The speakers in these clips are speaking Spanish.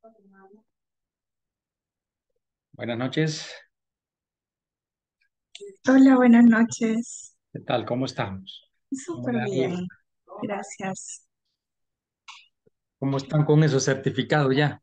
Buenas noches, Hola, buenas noches. ¿qué tal? ¿Cómo estamos? ¿Cómo Súper les ha bien, ido? gracias. ¿Cómo están con esos certificados ya?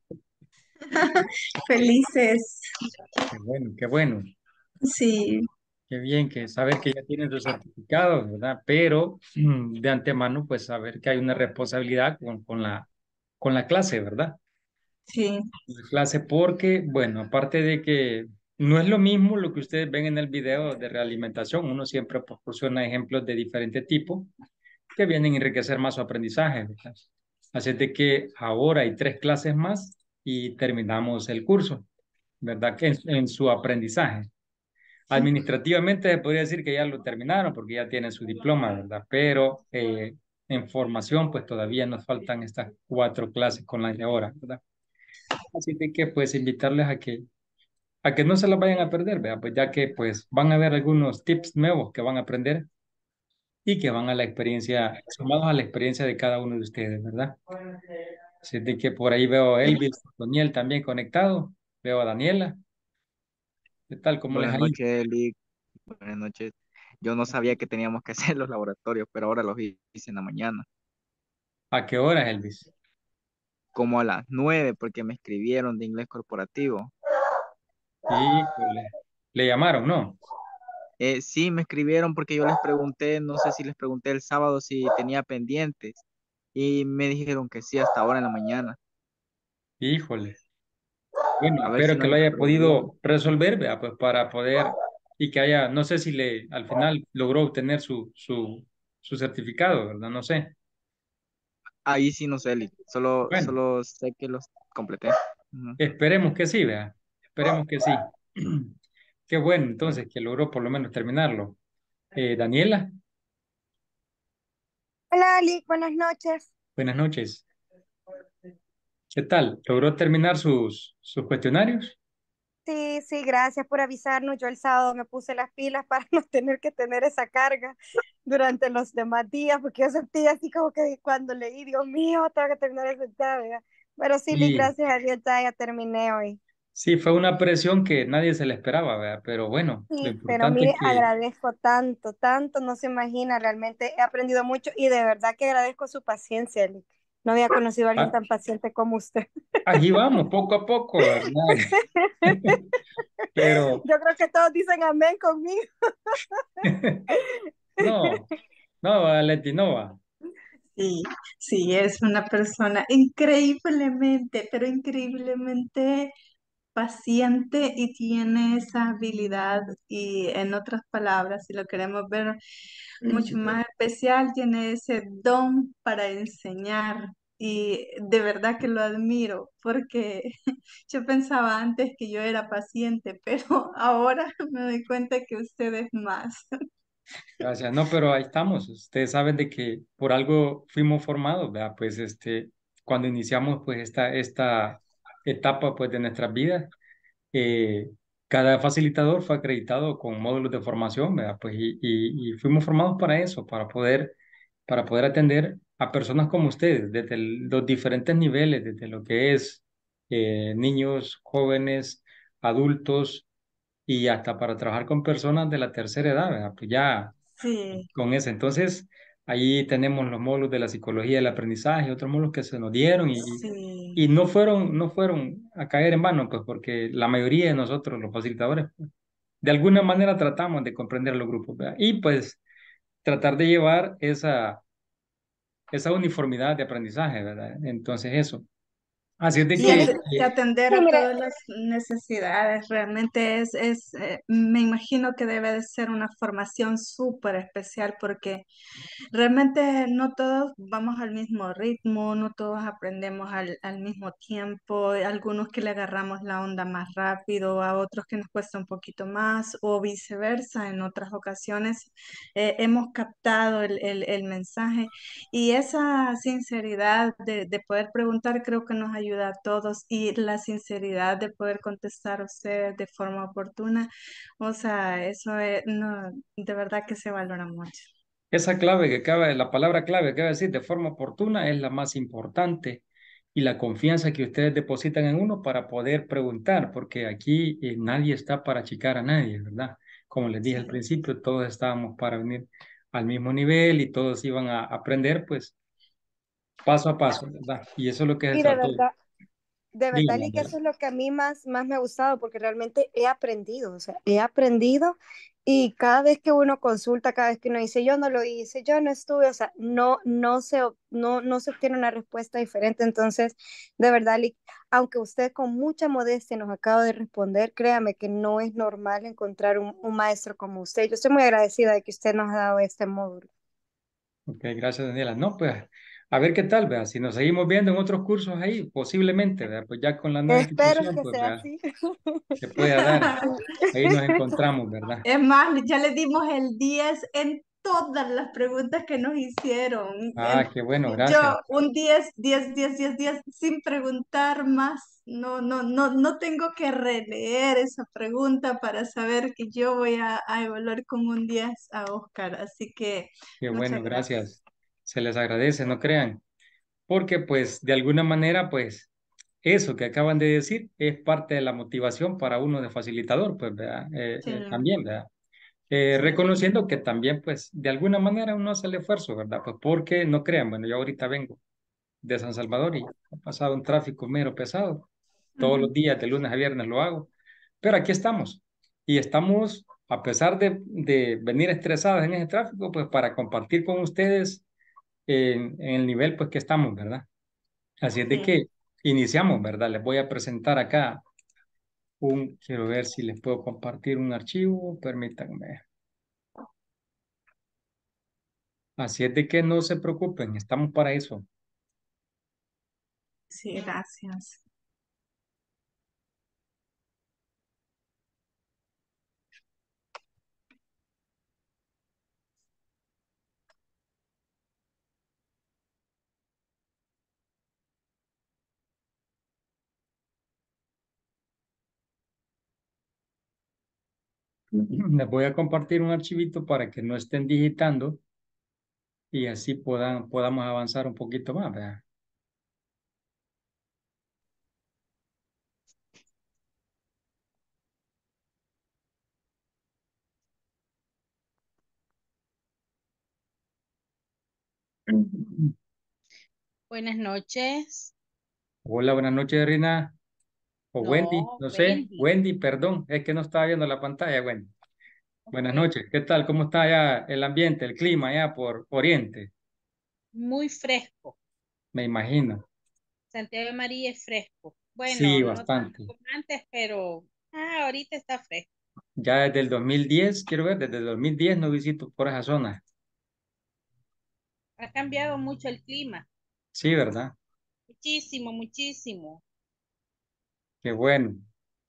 Felices. Qué bueno, Sí, qué bien que saber que ya tienen sus certificados, ¿verdad? Pero de antemano, pues saber que hay una responsabilidad con la clase, ¿verdad? sí, La clase porque, bueno, aparte de que no es lo mismo lo que ustedes ven en el video de realimentación, uno siempre proporciona ejemplos de diferente tipo que vienen a enriquecer más su aprendizaje, ¿verdad? Así es de que ahora hay 3 clases más y terminamos el curso, ¿verdad? Que en su aprendizaje. Administrativamente se podría decir que ya lo terminaron porque ya tienen su diploma, ¿verdad? Pero en formación, pues todavía nos faltan estas 4 clases con las de ahora, ¿verdad? Así de que pues invitarles a que no se las vayan a perder, ¿verdad? Pues ya que pues van a haber algunos tips nuevos que van a aprender y que van a la experiencia, sumados a la experiencia de cada uno de ustedes, ¿verdad? Así de que por ahí veo a Elvis, Daniel también conectado, veo a Daniela, ¿qué tal? ¿Cómo les Buenas ha ido? noches, Eli. Buenas noches. Yo no sabía que teníamos que hacer los laboratorios, pero ahora los hice en la mañana, ¿A qué hora, Elvis? como a las 9, porque me escribieron de inglés corporativo. Híjole, le llamaron, ¿no? Sí, me escribieron porque yo les pregunté, no sé si les pregunté el sábado si tenía pendientes, y me dijeron que sí hasta ahora en la mañana. Híjole. Bueno, A ver si espero no que lo hay haya problema. podido resolver, ¿verdad? Pues para poder, y que haya, no sé si le, al final logró obtener su certificado, ¿verdad? No sé. Ahí sí no sé, Eli. Solo, Bueno, solo sé que los completé. Ujú. esperemos que sí, ¿verdad? Esperemos que sí. Qué bueno, Bueno, entonces, que logró por lo menos terminarlo. Daniela, Hola Ali, buenas noches. buenas noches. ¿Qué tal? ¿Logró terminar sus cuestionarios? Sí, sí, gracias por avisarnos. Yo el sábado me puse las pilas para no tener que tener esa carga durante los demás días, porque yo sentía así como que cuando leí, Dios mío, tengo que terminar esa tarea. Pero sí, Liz, Sí, gracias a Dios ya terminé hoy. sí, fue una presión que nadie se le esperaba, ¿verdad? Pero bueno, lo Sí, pero importante es mire, que, agradezco tanto, tanto, no se imagina, realmente he aprendido mucho y de verdad que agradezco su paciencia, Liz. No había conocido a alguien ah, tan paciente como usted. allí vamos, poco a poco, ¿verdad? Pero, Yo creo que todos dicen amén conmigo. no, no, Valentín, no va. sí, sí, es una persona increíblemente, pero increíblemente paciente y tiene esa habilidad y en otras palabras, si lo queremos ver mucho más especial, tiene ese don para enseñar y de verdad que lo admiro porque yo pensaba antes que yo era paciente, pero ahora me doy cuenta que usted es más. Gracias, no, pero ahí estamos. Ustedes saben de que por algo fuimos formados, ¿verdad? Pues cuando iniciamos pues esta etapa pues de nuestras vidas, eh, cada facilitador fue acreditado con módulos de formación, ¿verdad? Pues y fuimos formados para eso, para poder atender a personas como ustedes, desde los diferentes niveles, desde lo que es niños, jóvenes, adultos y hasta para trabajar con personas de la tercera edad, ¿verdad? Pues ya Sí, con eso. Entonces, ahí tenemos los módulos de la psicología del aprendizaje, otros módulos que se nos dieron sí. y no fueron a caer en vano, pues porque la mayoría de nosotros, los facilitadores, pues, de alguna manera tratamos de comprender a los grupos, ¿verdad? Y pues tratar de llevar esa uniformidad de aprendizaje, ¿verdad? Entonces, eso. Así es de Y, Sí, que, Liz. y atender Sí, a mire, todas las necesidades realmente me imagino que debe de ser una formación súper especial porque realmente no todos vamos al mismo ritmo, no todos aprendemos al mismo tiempo, algunos que le agarramos la onda más rápido, a otros que nos cuesta un poquito más o viceversa. En otras ocasiones hemos captado el mensaje y esa sinceridad de poder preguntar creo que nos ayuda a todos y la sinceridad de poder contestar a ustedes de forma oportuna, o sea, no, de verdad que se valora mucho. esa clave que acaba, la palabra clave que acaba de decir de forma oportuna es la más importante y la confianza que ustedes depositan en uno para poder preguntar, porque aquí nadie está para achicar a nadie, ¿verdad? Como les dije al Sí, principio, todos estábamos para venir al mismo nivel y todos iban a aprender, pues, paso a paso, ¿verdad? Y eso es lo que se Y trató. de verdad, Díganme, y que ¿verdad? eso es lo que a mí más me ha gustado, porque realmente he aprendido, o sea, he aprendido y cada vez que uno consulta, cada vez que uno dice, yo no lo hice, yo no estuve, o sea, no se obtiene una respuesta diferente. Entonces, de verdad, aunque usted con mucha modestia nos acaba de responder, créame que no es normal encontrar un maestro como usted. Yo estoy muy agradecida de que usted nos ha dado este módulo. Ok, gracias, Daniela. No, pues, a ver qué tal, vea. Si nos seguimos viendo en otros cursos ahí, posiblemente, vea, pues ya con la nueva Espero institución, que pues, sea vea, así. se puede dar. Ahí nos encontramos, ¿verdad? es más, ya le dimos el 10 en todas las preguntas que nos hicieron. Ah, qué bueno, gracias. Yo un 10 sin preguntar más. No tengo que releer esa pregunta para saber que yo voy a evaluar con un 10 a Oscar. Así que Qué muchas bueno, gracias. gracias. Se les agradece, no crean. Porque, pues, de alguna manera, pues, eso que acaban de decir es parte de la motivación para uno de facilitador, pues, ¿verdad? Sí, También, ¿verdad? sí, Reconociendo que también, pues, de alguna manera uno hace el esfuerzo, ¿verdad? Pues porque no crean, bueno, yo ahorita vengo de San Salvador y he pasado un tráfico mero pesado. Todos los ujú, días, de lunes a viernes lo hago. Pero aquí estamos. Y estamos, a pesar de venir estresados en ese tráfico, pues para compartir con ustedes en el nivel, pues que estamos, ¿verdad? Así es de sí. que iniciamos, ¿verdad? Les voy a presentar acá quiero ver si les puedo compartir un archivo, permítanme. Así es de que no se preocupen, estamos para eso. Sí, gracias. Les voy a compartir un archivito para que no estén digitando y así podamos avanzar un poquito más, ¿verdad? Buenas noches. Hola, buenas noches, Rina. O Wendy, No, no sé. Wendy. Wendy, perdón, es que no estaba viendo la pantalla, Wendy. Buenas Ok. noches, ¿qué tal? ¿Cómo está ya el ambiente, el clima allá por Oriente? Muy fresco. Me imagino. Santiago de María es fresco. Sí, Bueno, no tanto bastante. como antes, pero ahorita está fresco. Ya desde el 2010, quiero ver, desde el 2010 no visito por esa zona. Ha cambiado mucho el clima. Sí, ¿verdad? Muchísimo, muchísimo. Qué bueno.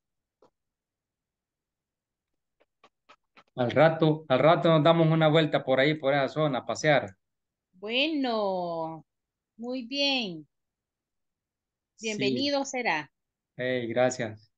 Al rato nos damos una vuelta por ahí, por esa zona, a pasear. Bueno, muy bien. Sí, Bienvenido será. hey, gracias.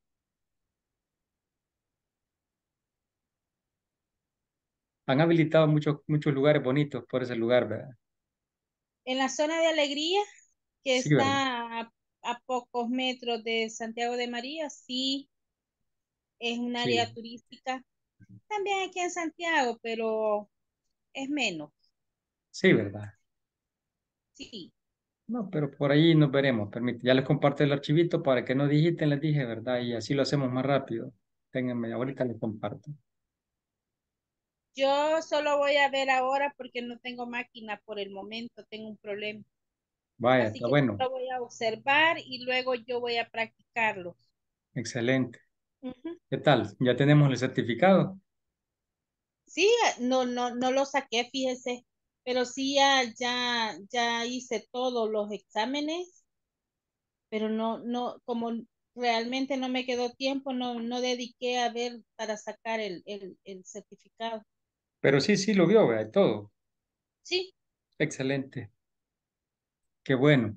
Han habilitado muchos lugares bonitos por ese lugar, ¿verdad? En la zona de Alegría, que Sí, ¿verdad? está a pocos metros de Santiago de María, sí, es un Sí, área turística. También aquí en Santiago, pero es menos. sí, ¿verdad? Sí. No, pero por ahí nos veremos. Permite, ya les comparto el archivito para que no digiten, les dije, ¿verdad? Y así lo hacemos más rápido. Ténganme, ahorita les comparto. Yo solo voy a ver ahora porque no tengo máquina por el momento, tengo un problema. Vaya, Así está que bueno. solo voy a observar y luego yo voy a practicarlos. Excelente. Ujú. ¿Qué tal? ¿Ya tenemos el certificado? Sí, no lo saqué, fíjese, pero sí ya hice todos los exámenes, pero como realmente no me quedó tiempo, no dediqué a ver para sacar el certificado. Pero sí, sí lo vio, ¿verdad? Todo. Sí, Excelente. Qué bueno.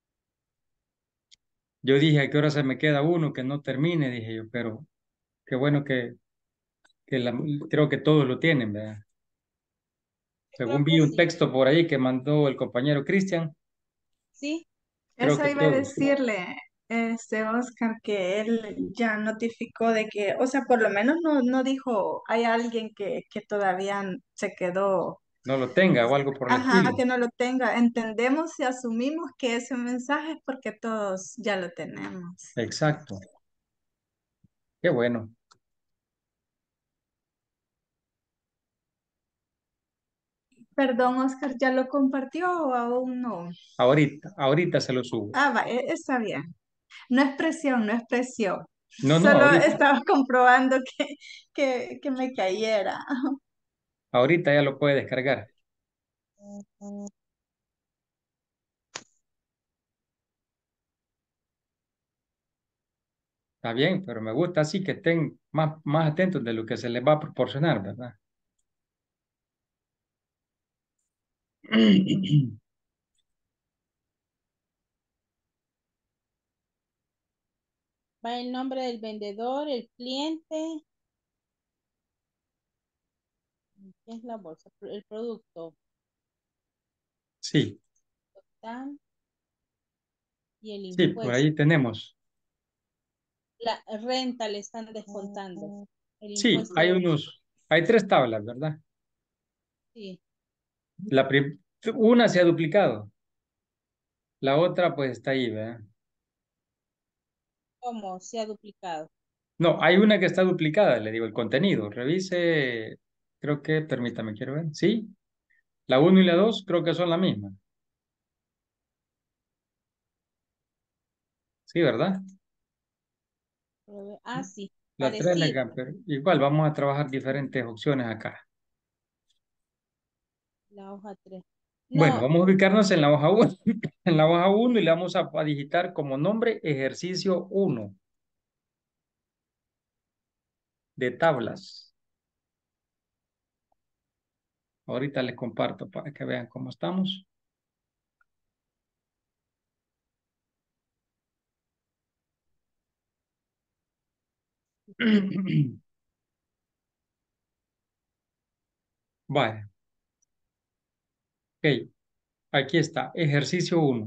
Yo dije, ¿a qué hora se me queda uno que no termine? Dije yo, pero qué bueno que creo que todos lo tienen, ¿verdad? yo creo Según vi que un sí. texto por ahí que mandó el compañero Cristian, Sí, Creo Eso que iba a todos. decirle, Oscar, que él ya notificó de que, o sea, por lo menos no dijo, hay alguien que todavía se quedó, No lo tenga o algo por el ajá, estilo. que no lo tenga. Entendemos y asumimos que ese mensaje es porque todos ya lo tenemos. Exacto. Qué bueno. Perdón, Oscar, ¿ya lo compartió o aún no? Ahorita se lo subo. Ah, va, está bien. No es presión, no es presión. No, no, Solo ahorita. estaba comprobando que me cayera. Ahorita ya lo puede descargar. Está bien, pero me gusta así que estén más atentos de lo que se les va a proporcionar, ¿verdad? Va el nombre del vendedor, el cliente, ¿qué es la bolsa? El producto, Sí, tan, y el sí, por impuesto. ahí tenemos. La renta le están descontando. El Sí, impuesto de renta, hay tres tablas, ¿verdad? sí. La prim- una se ha duplicado, la otra pues está ahí, ¿verdad? ¿Cómo se ha duplicado? No, hay una que está duplicada, le digo, el contenido. Revise, creo que, permítame, quiero ver. Sí, la uno y la 2 creo que son la misma. Sí, ¿verdad? Ah, sí, La 3 la parecido. camper. Igual vamos a trabajar diferentes opciones acá. La hoja 3. Bueno, No, vamos a ubicarnos en la hoja 1, en la hoja 1 y le vamos a digitar como nombre ejercicio 1 de tablas. Ahorita les comparto para que vean cómo estamos. Vale, ok, aquí está, ejercicio 1,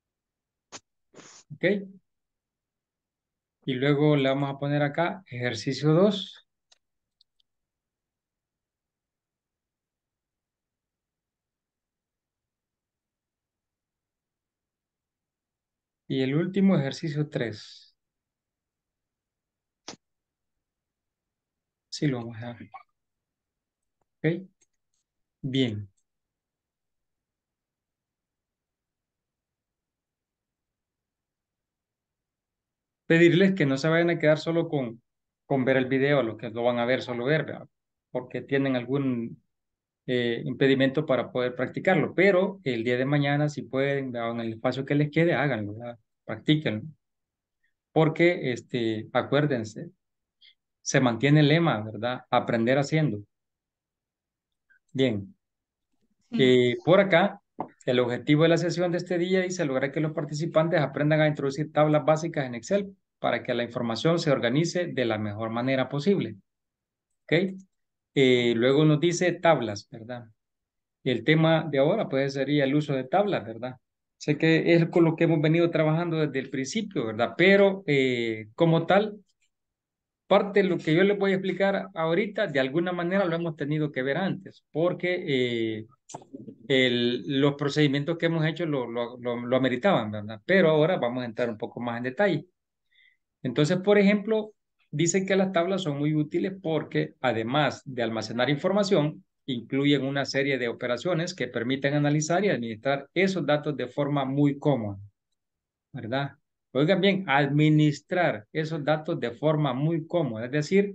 ok. Y luego le vamos a poner acá ejercicio 2 y el último ejercicio 3. Sí, lo vamos a dejar, ok. Bien. Pedirles que no se vayan a quedar solo con ver el video, los que lo van a ver, solo ver, ¿verdad? Porque tienen algún impedimento para poder practicarlo, pero el día de mañana, si pueden, ¿verdad? En el espacio que les quede, háganlo, ¿verdad? Practíquenlo, porque acuérdense, se mantiene el lema, ¿verdad? Aprender haciendo. Bien, Sí. por acá, el objetivo de la sesión de este día dice lograr que los participantes aprendan a introducir tablas básicas en Excel para que la información se organice de la mejor manera posible. ¿Ok? Luego nos dice tablas, ¿verdad? El tema de ahora pues sería el uso de tablas, ¿verdad? Sé que es con lo que hemos venido trabajando desde el principio, ¿verdad? Pero como tal, parte de lo que yo les voy a explicar ahorita, de alguna manera lo hemos tenido que ver antes, porque los procedimientos que hemos hecho lo ameritaban, ¿verdad? Pero ahora vamos a entrar un poco más en detalle. Entonces, por ejemplo, dice que las tablas son muy útiles porque además de almacenar información, incluyen una serie de operaciones que permiten analizar y administrar esos datos de forma muy cómoda, ¿verdad? Oigan bien, administrar esos datos de forma muy cómoda, es decir,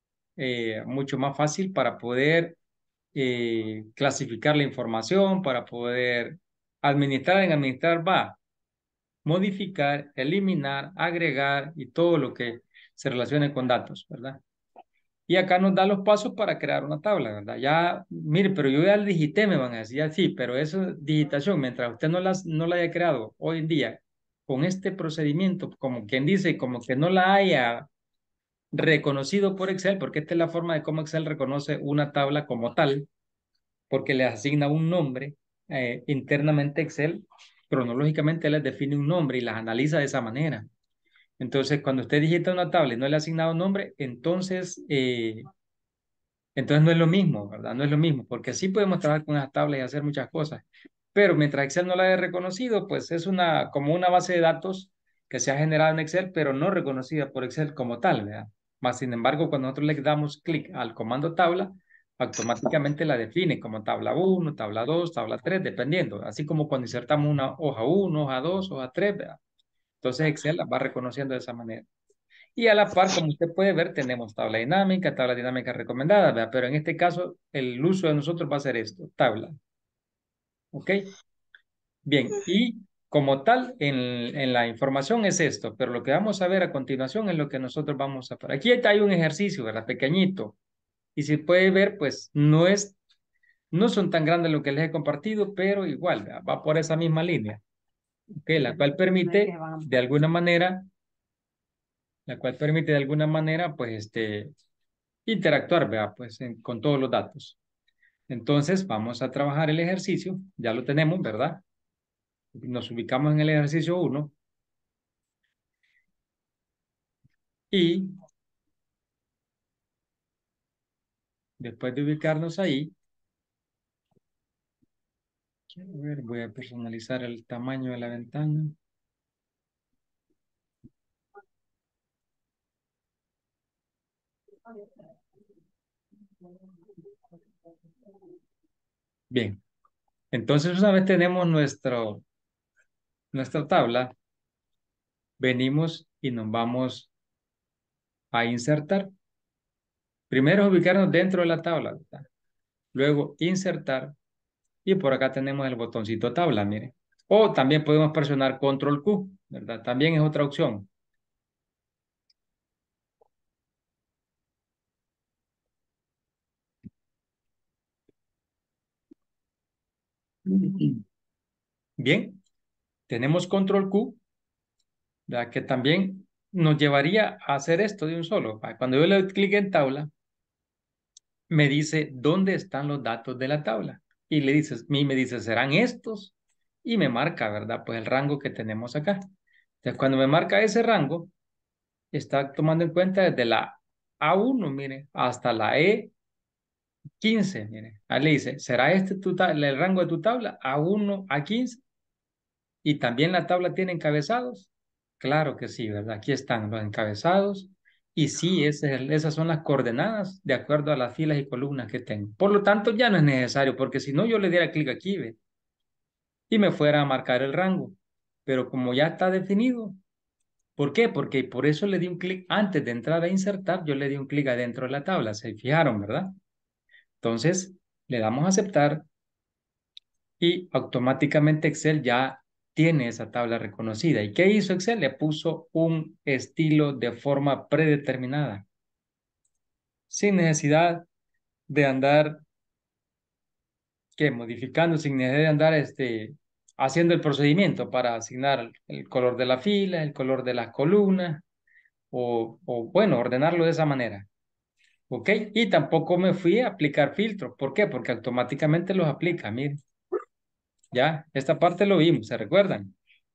mucho más fácil para poder clasificar la información, para poder administrar va, modificar, eliminar, agregar y todo lo que se relacione con datos, ¿verdad? Y acá nos da los pasos para crear una tabla, ¿verdad? Ya, mire, pero yo ya la digité, me van a decir, ya sí, pero eso es digitación, mientras usted no la haya creado hoy en día con este procedimiento, como quien dice, como que no la haya reconocido por Excel, porque esta es la forma de cómo Excel reconoce una tabla como tal, porque le asigna un nombre internamente Excel. cronológicamente les define un nombre y las analiza de esa manera. Entonces, cuando usted digita una tabla y no le ha asignado un nombre, entonces no es lo mismo, ¿verdad? No es lo mismo, porque sí podemos trabajar con las tablas y hacer muchas cosas, pero mientras Excel no la haya reconocido, pues es como una base de datos que se ha generado en Excel, pero no reconocida por Excel como tal, ¿verdad? Más sin embargo, cuando nosotros le damos clic al comando tabla, automáticamente la define como tabla 1, tabla 2, tabla 3, dependiendo, así como cuando insertamos una hoja 1, hoja 2, hoja 3, ¿verdad? Entonces Excel la va reconociendo de esa manera. Y a la par, como usted puede ver, tenemos tabla dinámica recomendada, ¿verdad? Pero en este caso, el uso de nosotros va a ser esto, tabla. ¿Ok? Bien, y como tal, en la información es esto, pero lo que vamos a ver a continuación es lo que nosotros vamos a hacer. Aquí hay un ejercicio, ¿verdad? Pequeñito. Y si puede ver, pues no son tan grandes lo que les he compartido, pero igual, ¿verdad? Va por esa misma línea. ¿Ok? De alguna manera, la cual permite de alguna manera, pues, interactuar, ¿verdad? Pues con todos los datos. Entonces, vamos a trabajar el ejercicio. Ya lo tenemos, ¿verdad? Nos ubicamos en el ejercicio 1 y después de ubicarnos ahí, quiero ver, voy a personalizar el tamaño de la ventana. Bien, entonces una vez tenemos nuestra tabla, venimos y nos vamos a insertar. Primero ubicarnos dentro de la tabla, ¿verdad? Luego insertar y por acá tenemos el botoncito tabla, mire. O también podemos presionar control Q, ¿verdad? También es otra opción. Bien, tenemos control Q, ¿verdad? Que también nos llevaría a hacer esto de un solo. Cuando yo le doy clic en tabla, me dice dónde están los datos de la tabla. Y me dice, ¿serán estos? Y me marca, ¿verdad? Pues el rango que tenemos acá. Entonces, cuando me marca ese rango, está tomando en cuenta desde la A1, mire, hasta la E15, mire. Ahí le dice, ¿será este el rango de tu tabla? A1 a 15. ¿Y también la tabla tiene encabezados? Claro que sí, ¿verdad? Aquí están los encabezados. Y sí, esas son las coordenadas de acuerdo a las filas y columnas que tengo. Por lo tanto, ya no es necesario, porque si no, yo le diera clic aquí, ¿ve? Y me fuera a marcar el rango. Pero como ya está definido, ¿por qué? Porque por eso le di un clic antes de entrar a insertar, yo le di un clic adentro de la tabla. ¿Se fijaron, verdad? Entonces, le damos a aceptar y automáticamente Excel ya tiene esa tabla reconocida. ¿Y qué hizo Excel? Le puso un estilo de forma predeterminada, sin necesidad de andar modificando, sin necesidad de andar haciendo el procedimiento para asignar el color de la fila, el color de las columnas, bueno, ordenarlo de esa manera. ¿Ok? Y tampoco me fui a aplicar filtros. ¿Por qué? Porque automáticamente los aplica. Miren, ya, esta parte lo vimos, ¿se recuerdan?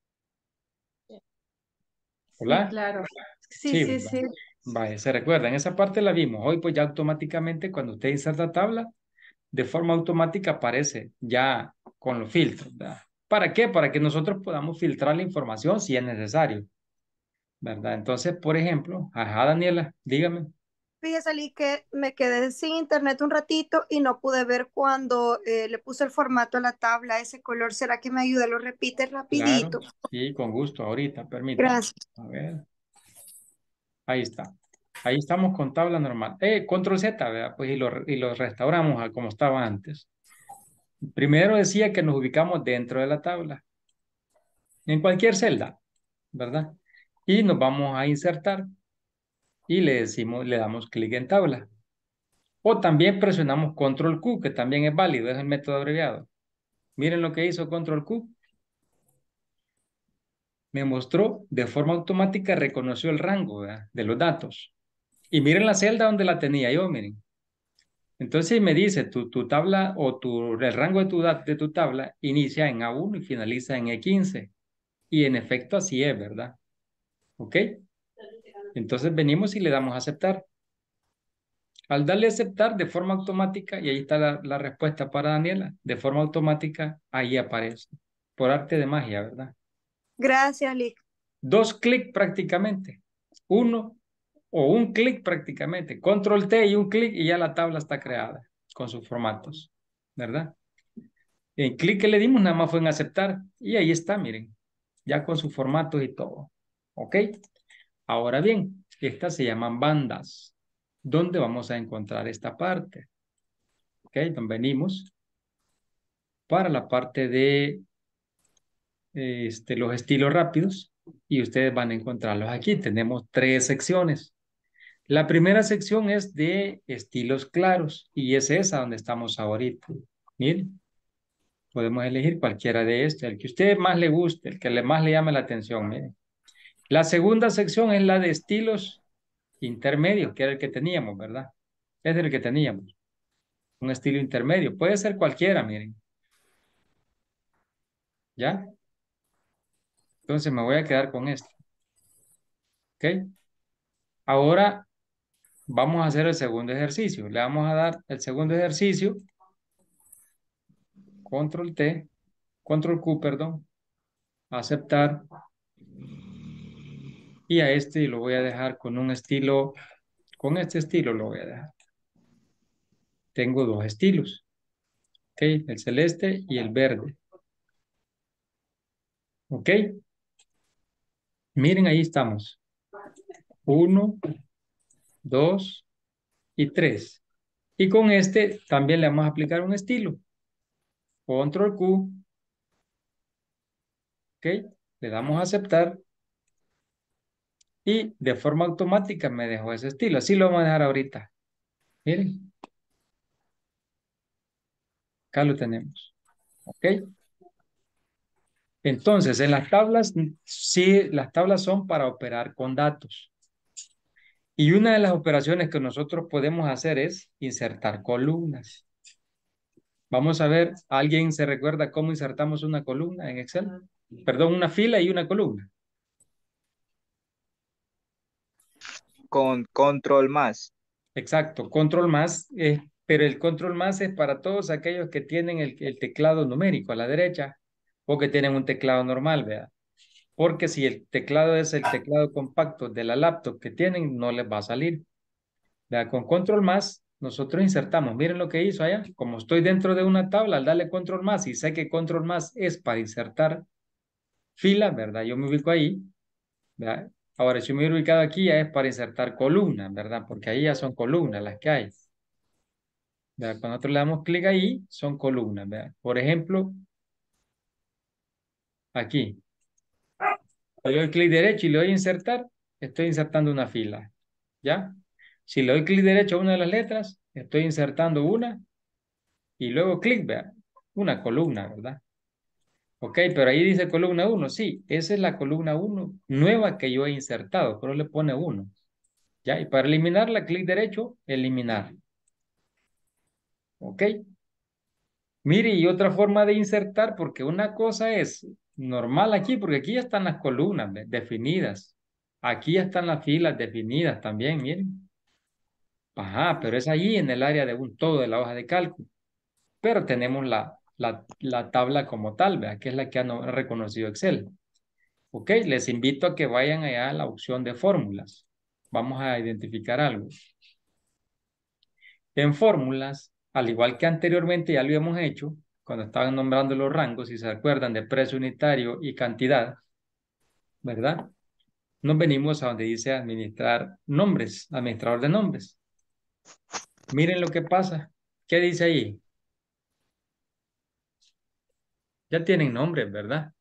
Sí, ¿Hola? claro. Sí, Sí, sí, sí. vaya, se recuerdan, esa parte la vimos. Hoy pues ya automáticamente cuando usted inserta tabla, de forma automática aparece ya con los filtros, ¿verdad? ¿Para qué? Para que nosotros podamos filtrar la información si es necesario, ¿verdad? Entonces, por ejemplo, ajá, Daniela, dígame. Fíjese, Lee, que me quedé sin internet un ratito y no pude ver cuando le puse el formato a la tabla, ese color. ¿Será que me ayuda? Lo repite Claro, rapidito. sí, con gusto, ahorita, permítame. Gracias. A ver, ahí está. Ahí estamos con tabla normal. Control Z, ¿verdad? Pues y lo restauramos a como estaba antes. Primero decía que nos ubicamos dentro de la tabla, en cualquier celda, ¿verdad? Y nos vamos a insertar y le damos clic en tabla. O también presionamos control Q, que también es válido, es el método abreviado. Miren lo que hizo control Q. Me mostró de forma automática, reconoció el rango, ¿verdad? De los datos. Y miren la celda donde la tenía yo, miren. Entonces me dice, tu tabla o el rango de tu tabla inicia en A1 y finaliza en E15. Y en efecto así es, ¿verdad? ¿Ok? Entonces venimos y le damos a aceptar. Al darle a aceptar de forma automática, y ahí está la respuesta para Daniela, de forma automática, ahí aparece. Por arte de magia, ¿verdad? Gracias, Liz. 2 clics prácticamente. Uno o un clic prácticamente. Control T y un clic y ya la tabla está creada con sus formatos, ¿verdad? El clic que le dimos nada más fue en aceptar y ahí está, miren, ya con sus formatos y todo. ¿Ok? Ahora bien, estas se llaman bandas. ¿Dónde vamos a encontrar esta parte? ¿Ok? Entonces venimos para la parte de los estilos rápidos y ustedes van a encontrarlos aquí. Tenemos 3 secciones. La primera sección es de estilos claros y es esa donde estamos ahorita. Miren, podemos elegir cualquiera de estos, el que a usted más le guste, el que más le llame la atención. Miren. La segunda sección es la de estilos intermedios, que era el que teníamos, ¿verdad? Es el que teníamos, un estilo intermedio. Puede ser cualquiera, miren. ¿Ya? Entonces me voy a quedar con este. ¿Ok? Ahora vamos a hacer el segundo ejercicio. Le vamos a dar el segundo ejercicio, control T, control Q, perdón, aceptar. Y a este lo voy a dejar con un estilo, con este estilo lo voy a dejar. Tengo 2 estilos, ¿ok? El celeste y el verde, ¿ok? Miren, ahí estamos. 1, 2 y 3. Y con este también le vamos a aplicar un estilo. Control Q, ¿ok? Le damos a aceptar y de forma automática me dejó ese estilo. Así lo vamos a dejar ahorita. Miren, acá lo tenemos, ¿ok? Entonces, en las tablas, sí, las tablas son para operar con datos. Y una de las operaciones que nosotros podemos hacer es insertar columnas. Vamos a ver, ¿alguien se recuerda cómo insertamos una columna en Excel? Perdón, una fila y una columna. Con control más. Exacto, control más, pero el control más es para todos aquellos que tienen el teclado numérico a la derecha o que tienen un teclado normal, ¿verdad? Porque si el teclado es el teclado compacto de la laptop que tienen, no les va a salir. ¿Verdad? Con control más, nosotros insertamos. Miren lo que hizo allá. Como estoy dentro de una tabla, al darle control más y sé que control más es para insertar filas, ¿verdad? Yo me ubico ahí, ¿verdad? Ahora, si me hubiera ubicado aquí, ya es para insertar columnas, ¿verdad? Porque ahí ya son columnas las que hay. ¿Verdad? Cuando nosotros le damos clic ahí, son columnas, ¿verdad? Por ejemplo, aquí. Le doy clic derecho y le doy a insertar, estoy insertando una fila, ¿ya? Si le doy clic derecho a una de las letras, estoy insertando una y luego clic, vea, una columna, ¿verdad? Ok, pero ahí dice columna 1, sí, esa es la columna 1 nueva que yo he insertado, pero le pone 1, ¿ya? Y para eliminarla, clic derecho, eliminar, ¿ok? Mire, y otra forma de insertar, porque una cosa es normal aquí, porque aquí ya están las columnas definidas. Aquí ya están las filas definidas también, miren. Ajá, pero es allí en el área de un todo de la hoja de cálculo. Pero tenemos la tabla como tal, ¿verdad? Que es la que ha reconocido Excel. Ok, les invito a que vayan allá a la opción de fórmulas. Vamos a identificar algo. En fórmulas, al igual que anteriormente ya lo habíamos hecho, cuando estaban nombrando los rangos, si se acuerdan de precio unitario y cantidad, ¿verdad? Nos venimos a donde dice administrar nombres, administrador de nombres. Miren lo que pasa. ¿Qué dice ahí? Ya tienen nombres, ¿verdad?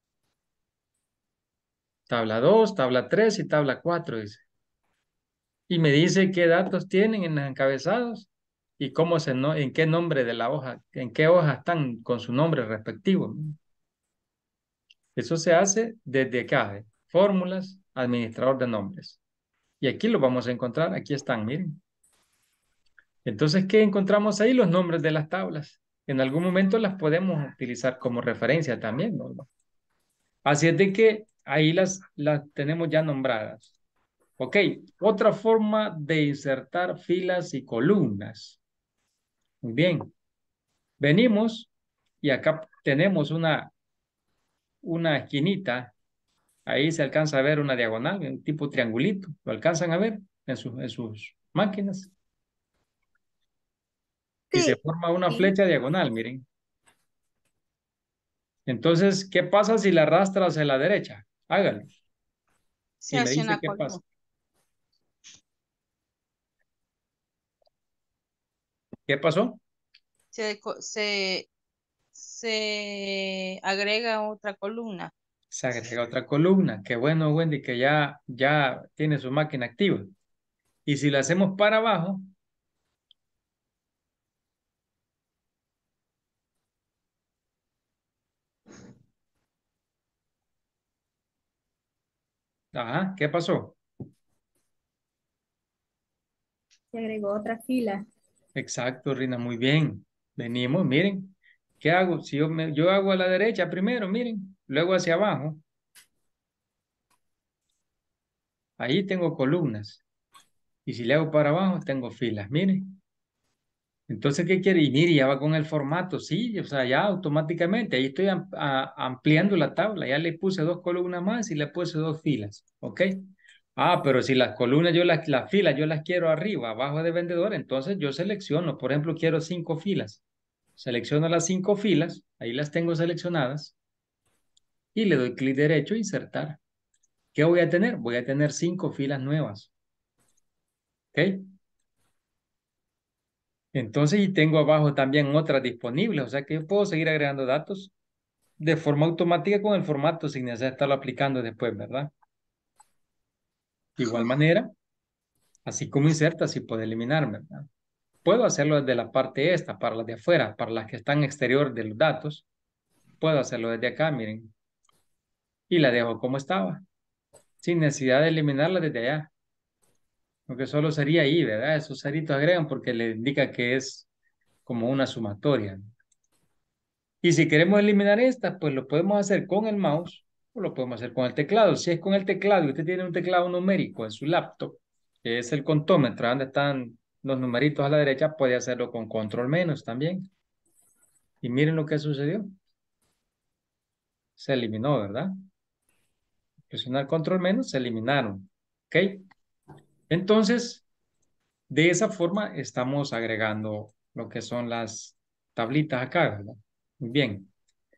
Tabla 2, tabla 3 y tabla 4 dice. Y me dice qué datos tienen en los encabezados y cómo en qué nombre de la hoja, en qué hoja están con su nombre respectivo. Eso se hace desde acá, fórmulas, administrador de nombres. Y aquí lo vamos a encontrar, aquí están, miren. Entonces, ¿qué encontramos ahí? Los nombres de las tablas. En algún momento las podemos utilizar como referencia también, ¿no? Así es de que ahí las tenemos ya nombradas. Ok, otra forma de insertar filas y columnas. Muy bien. Venimos y acá tenemos una esquinita. Ahí se alcanza a ver una diagonal, un tipo triangulito. ¿Lo alcanzan a ver en sus máquinas? Y se Sí, forma una sí. flecha diagonal, miren. Entonces, ¿qué pasa si la arrastras hacia la derecha? Hágalo. Se Y me hace dice una qué pasa. columna. ¿Qué pasó? Se, co- se, se agrega otra columna. Se agrega otra columna. Qué bueno, Wendy, que ya tiene su máquina activa. Y si la hacemos para abajo, ajá, ¿qué pasó? Se agregó otra fila. Exacto, Rina, muy bien. Venimos, miren. ¿Qué hago? Si yo hago a la derecha primero, miren, luego hacia abajo. Ahí tengo columnas. Y si le hago para abajo, tengo filas, miren. Entonces, ¿qué quiere? Y mire, ya va con el formato, sí, o sea, ya automáticamente, ahí estoy ampliando la tabla, ya le puse dos columnas más y le puse dos filas, ¿ok? Ah, pero si las columnas, las filas, yo las quiero arriba, abajo de vendedor, entonces yo selecciono, por ejemplo, quiero 5 filas, selecciono las 5 filas, ahí las tengo seleccionadas y le doy clic derecho, insertar. ¿Qué voy a tener? Voy a tener 5 filas nuevas, ¿ok? Entonces, y tengo abajo también otras disponibles, o sea que yo puedo seguir agregando datos de forma automática con el formato sin necesidad de estarlo aplicando después, ¿verdad? De igual manera, así como inserta, así puede eliminar, ¿verdad? Puedo hacerlo desde la parte esta, para las de afuera, para las que están exterior de los datos. Puedo hacerlo desde acá, miren. Y la dejo como estaba, sin necesidad de eliminarla desde allá. Porque solo sería ahí, ¿verdad? Esos ceritos agregan porque le indica que es como una sumatoria. Y si queremos eliminar esta, pues lo podemos hacer con el mouse o lo podemos hacer con el teclado. Si es con el teclado y usted tiene un teclado numérico en su laptop, que es el contómetro, donde están los numeritos a la derecha, puede hacerlo con control menos también. Y miren lo que sucedió. Se eliminó, ¿verdad? Presionar control menos, se eliminaron. ¿Ok? Entonces, de esa forma estamos agregando lo que son las tablitas acá, ¿verdad? Muy bien.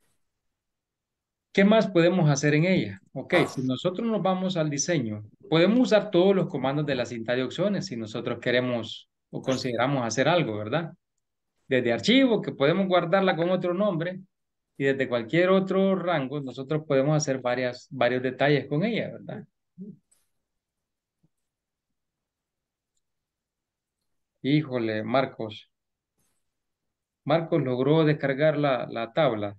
¿Qué más podemos hacer en ella? Ok, si nosotros nos vamos al diseño, podemos usar todos los comandos de la cinta de opciones si nosotros queremos o consideramos hacer algo, ¿verdad? Desde archivo, que podemos guardarla con otro nombre, y desde cualquier otro rango, nosotros podemos hacer varios detalles con ella, ¿verdad? Híjole, Marcos. Marcos logró descargar la tabla.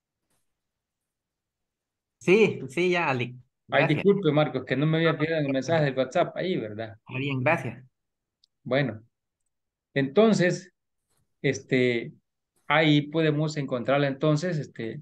Sí, sí, ya, Ali. Ay, Gracias. disculpe, Marcos, que no me había pedido el mensaje del WhatsApp ahí, ¿verdad? Está bien, gracias. Bueno, entonces, este, ahí podemos encontrarla entonces,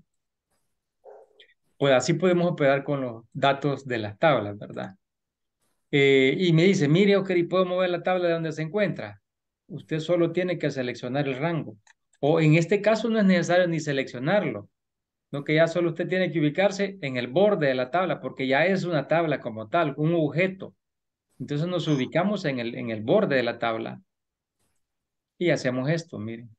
pues así podemos operar con los datos de las tablas, ¿verdad? Y me dice, mire, Oscar, ¿y puedo mover la tabla de donde se encuentra? Usted solo tiene que seleccionar el rango. O en este caso no es necesario ni seleccionarlo, no que ya solo usted tiene que ubicarse en el borde de la tabla, porque ya es una tabla como tal, un objeto. Entonces nos ubicamos en el borde de la tabla y hacemos esto, miren,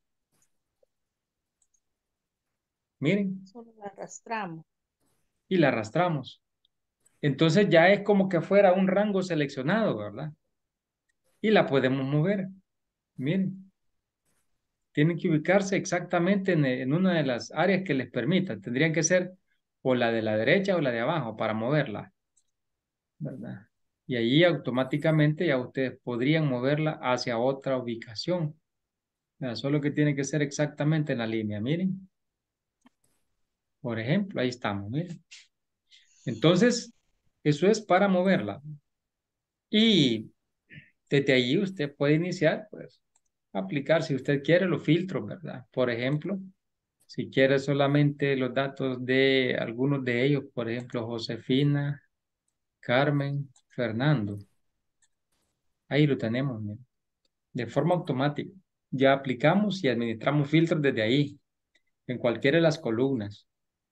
miren, Solo la arrastramos. y la arrastramos. Entonces ya es como que fuera un rango seleccionado, ¿verdad? Y la podemos mover. Miren, tienen que ubicarse exactamente en una de las áreas que les permita. Tendrían que ser o la de la derecha o la de abajo para moverla, ¿verdad? Y ahí automáticamente ya ustedes podrían moverla hacia otra ubicación. ¿Verdad? Solo que tiene que ser exactamente en la línea. Miren, por ejemplo, ahí estamos, miren. Entonces, eso es para moverla. Y desde ahí usted puede iniciar, pues, aplicar, si usted quiere, los filtros, ¿verdad? Por ejemplo, si quiere solamente los datos de algunos de ellos, por ejemplo, Josefina, Carmen, Fernando. Ahí lo tenemos, mire, de forma automática. Ya aplicamos y administramos filtros desde ahí, en cualquiera de las columnas.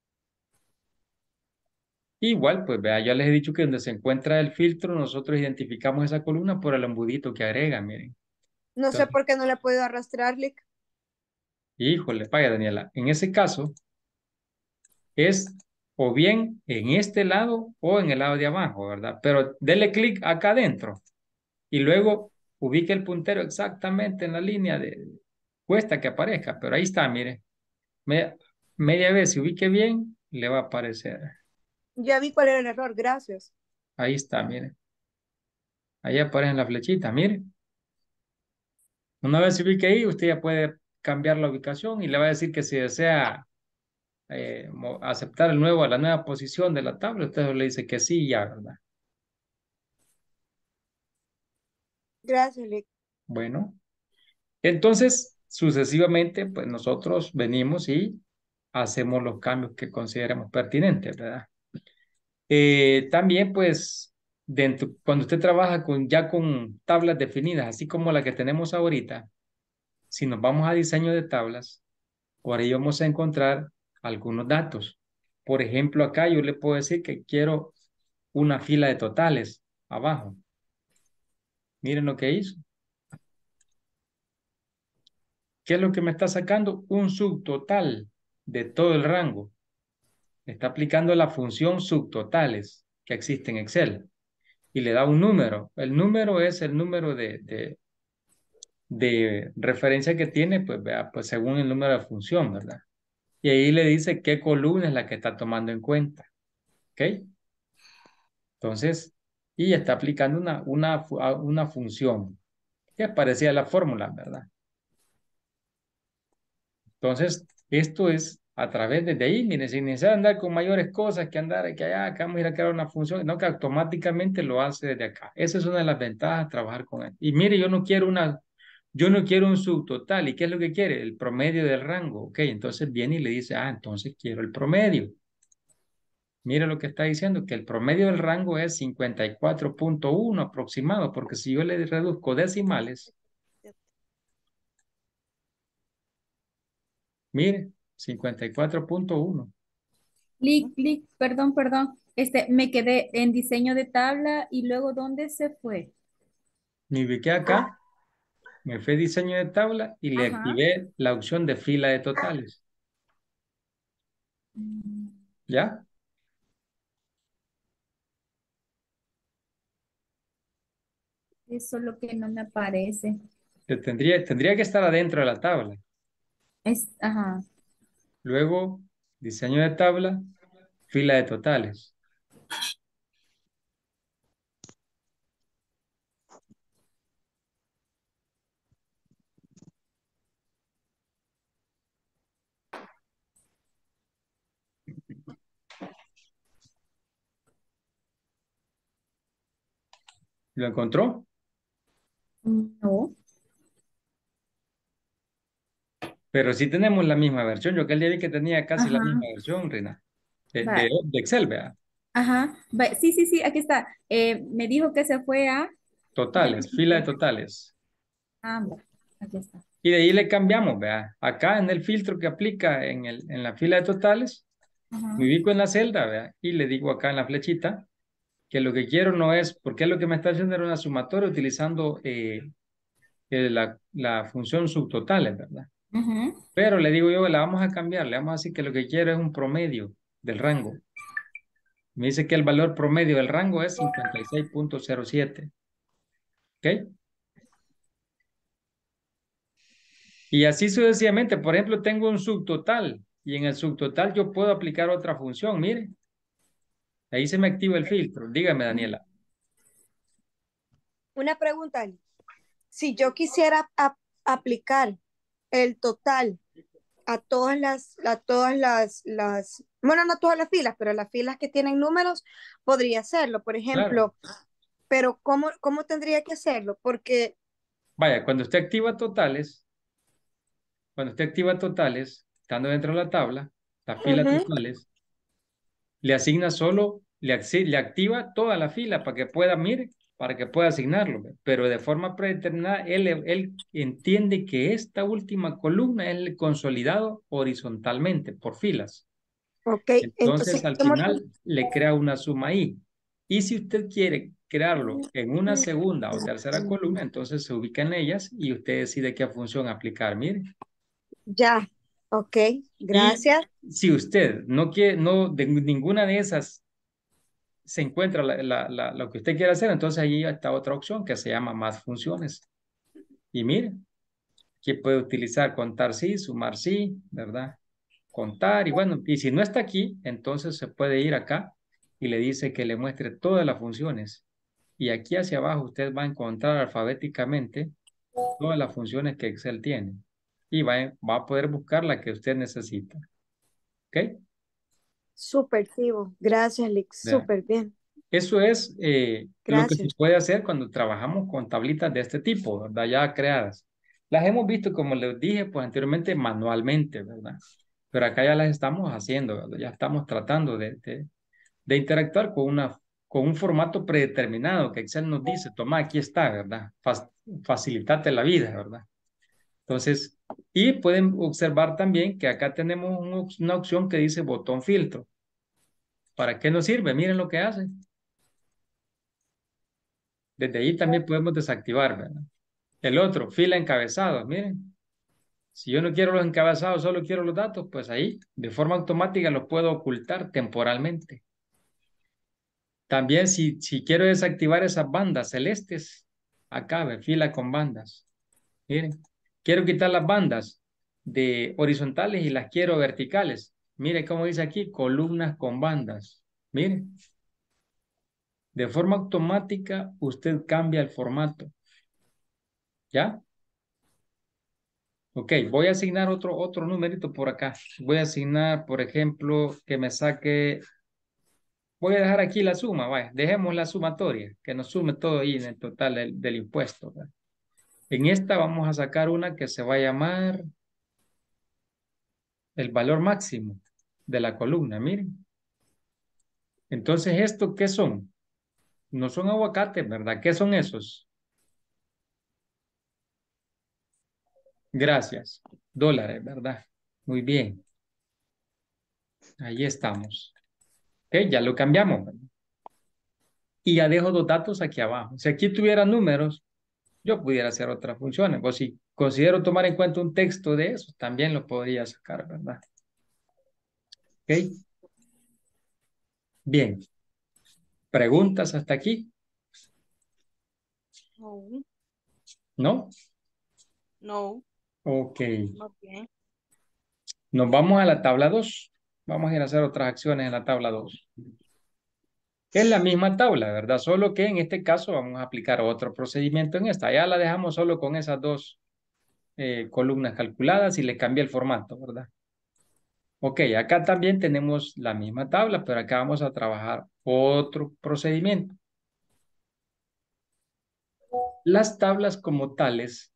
Igual, pues vea, ya les he dicho que donde se encuentra el filtro, nosotros identificamos esa columna por el embudito que agrega, miren. No sé Entonces, por qué no le he podido arrastrar, Lick. híjole, vaya Daniela, en ese caso es o bien en este lado o en el lado de abajo, ¿verdad? Pero dele clic acá adentro y luego ubique el puntero exactamente en la línea de cuesta que aparezca, pero ahí está, mire. Media vez, si ubique bien, le va a aparecer. Ya vi cuál era el error, gracias. Ahí está, mire. Ahí aparecen las flechitas, mire. Una vez se ubique ahí, usted ya puede cambiar la ubicación y le va a decir que si desea aceptar la nueva posición de la tabla, usted le dice que sí y ya, ¿verdad? Gracias, Lick. Bueno, entonces sucesivamente, pues nosotros venimos y hacemos los cambios que consideremos pertinentes, ¿verdad? También, pues, cuando usted trabaja ya con tablas definidas, así como la que tenemos ahorita, si nos vamos a diseño de tablas, por ahí vamos a encontrar algunos datos. Por ejemplo, acá yo le puedo decir que quiero una fila de totales abajo. Miren lo que hizo. ¿Qué es lo que me está sacando? Un subtotal de todo el rango. Está aplicando la función subtotales que existe en Excel y le da un número. El número es el número de referencia que tiene, pues, vea, pues según el número de función, ¿verdad? Y ahí le dice qué columna es la que está tomando en cuenta. ¿Ok? Entonces, y está aplicando una función que parecía la fórmula, ¿verdad? Entonces, esto es a través desde ahí, miren, sin necesidad de andar con mayores cosas que andar que allá, acá vamos a ir a crear una función, no que automáticamente lo hace desde acá. Esa es una de las ventajas de trabajar con él. Y mire, yo no quiero un subtotal. ¿Y qué es lo que quiere? El promedio del rango. Ok, entonces viene y le dice, entonces quiero el promedio. Mire lo que está diciendo, que el promedio del rango es 54.1 aproximado, porque si yo le reduzco decimales, mire, 54.1. Clic, perdón, perdón. Me quedé en diseño de tabla y luego ¿dónde se fue? Me ubiqué acá, me fui a diseño de tabla y le Ajá. activé la opción de fila de totales. ¿Ya? Eso es lo que no me aparece. Tendría que estar adentro de la tabla. Ajá. Luego, diseño de tabla, fila de totales. ¿Lo encontró? No. Pero sí tenemos la misma versión. Yo aquel día vi que tenía casi la misma Ajá. versión, Rina. De, Va. de, de Excel, vea. Ajá. Va. Sí, sí, sí, aquí está. Me dijo que se fue a... Ya Totales, fila de me- totales. Va. Aquí está. Y de ahí le cambiamos, vea. Acá en el filtro que aplica en la fila de totales, me Ajá. ubico en la celda, vea. Y le digo acá en la flechita que lo que quiero no es, porque lo que me está haciendo era una sumatoria utilizando la función subtotales, ¿verdad? Ujú. Pero le digo yo, la vamos a cambiar, le vamos a decir que lo que quiero es un promedio del rango. Me dice que el valor promedio del rango es 56.07. ¿Ok? Y así sucesivamente. Por ejemplo, tengo un subtotal y en el subtotal yo puedo aplicar otra función. Mire, ahí se me activa el filtro. Dígame, Daniela. Una pregunta, Lick. Si yo quisiera aplicar el total bueno, no todas las filas, pero las filas que tienen números, podría hacerlo, por Claro. ejemplo, pero ¿cómo tendría que hacerlo? Porque, Vaya, cuando usted activa totales, Cuando usted activa totales, estando dentro de la tabla, la fila Ujú. totales, le asigna solo, le activa toda la fila para que pueda, mire, para que pueda asignarlo. Pero de forma predeterminada, él entiende que esta última columna es el consolidado horizontalmente por filas. Ok, Entonces, entonces, al ¿cómo? final le crea una suma ahí. Y si usted quiere crearlo en una segunda o tercera columna, entonces se ubica en ellas y usted decide qué función aplicar. Mire. Ya, ok, Y gracias. si usted no quiere, no, de ninguna de esas se encuentra lo que usted quiere hacer, entonces ahí está otra opción que se llama más funciones. Y mire, que puede utilizar contar sí, sumar sí, ¿verdad? Contar y bueno, y si no está aquí, entonces se puede ir acá y le dice que le muestre todas las funciones. Y aquí hacia abajo usted va a encontrar alfabéticamente todas las funciones que Excel tiene. Y va a poder buscar la que usted necesita. ¿Ok? Súper, Tivo. Gracias, Lix. Vea. Súper bien. Eso es lo que se Gracias. puede hacer cuando trabajamos con tablitas de este tipo, ¿verdad? Ya creadas. Las hemos visto, como les dije, pues anteriormente manualmente, ¿verdad? Pero acá ya las estamos haciendo, ¿verdad? Ya estamos tratando de interactuar con un formato predeterminado que Excel nos dice, toma, aquí está, ¿verdad? Facilitate la vida, ¿verdad? Entonces, y pueden observar también que acá tenemos una opción que dice botón filtro. ¿Para qué nos sirve? Miren lo que hace. Desde ahí también podemos desactivar, ¿verdad? El otro, fila encabezados, miren. Si yo no quiero los encabezados, solo quiero los datos, pues ahí de forma automática los puedo ocultar temporalmente. También si quiero desactivar esas bandas celestes, acá ve, fila con bandas. Miren, quiero quitar las bandas de horizontales y las quiero verticales. Mire cómo dice aquí, columnas con bandas. Miren, de forma automática usted cambia el formato. ¿Ya? Ok, voy a asignar otro numerito por acá. Voy a asignar, por ejemplo, que me saque. Voy a dejar aquí la suma, vaya. Dejemos la sumatoria, que nos sume todo ahí en el total del impuesto, ¿verdad? En esta vamos a sacar una que se va a llamar el valor máximo de la columna, miren. Entonces, ¿esto qué son? No son aguacates, ¿verdad? ¿Qué son esos? Gracias. Dólares, ¿verdad? Muy bien. Ahí estamos. Ok, ya lo cambiamos, ¿verdad? Y ya dejo los datos aquí abajo. Si aquí tuviera números, yo pudiera hacer otras funciones. O si considero tomar en cuenta un texto de eso, también lo podría sacar, ¿verdad? ¿Ok? Bien. ¿Preguntas hasta aquí? No, ¿No? no, Ok. más bien. Nos vamos a la tabla 2. Vamos a ir a hacer otras acciones en la tabla 2. Es la misma tabla, ¿verdad? Solo que en este caso vamos a aplicar otro procedimiento en esta. Ya la dejamos solo con esas dos columnas calculadas y le cambié el formato, ¿verdad? Ok, acá también tenemos la misma tabla, pero acá vamos a trabajar otro procedimiento. Las tablas como tales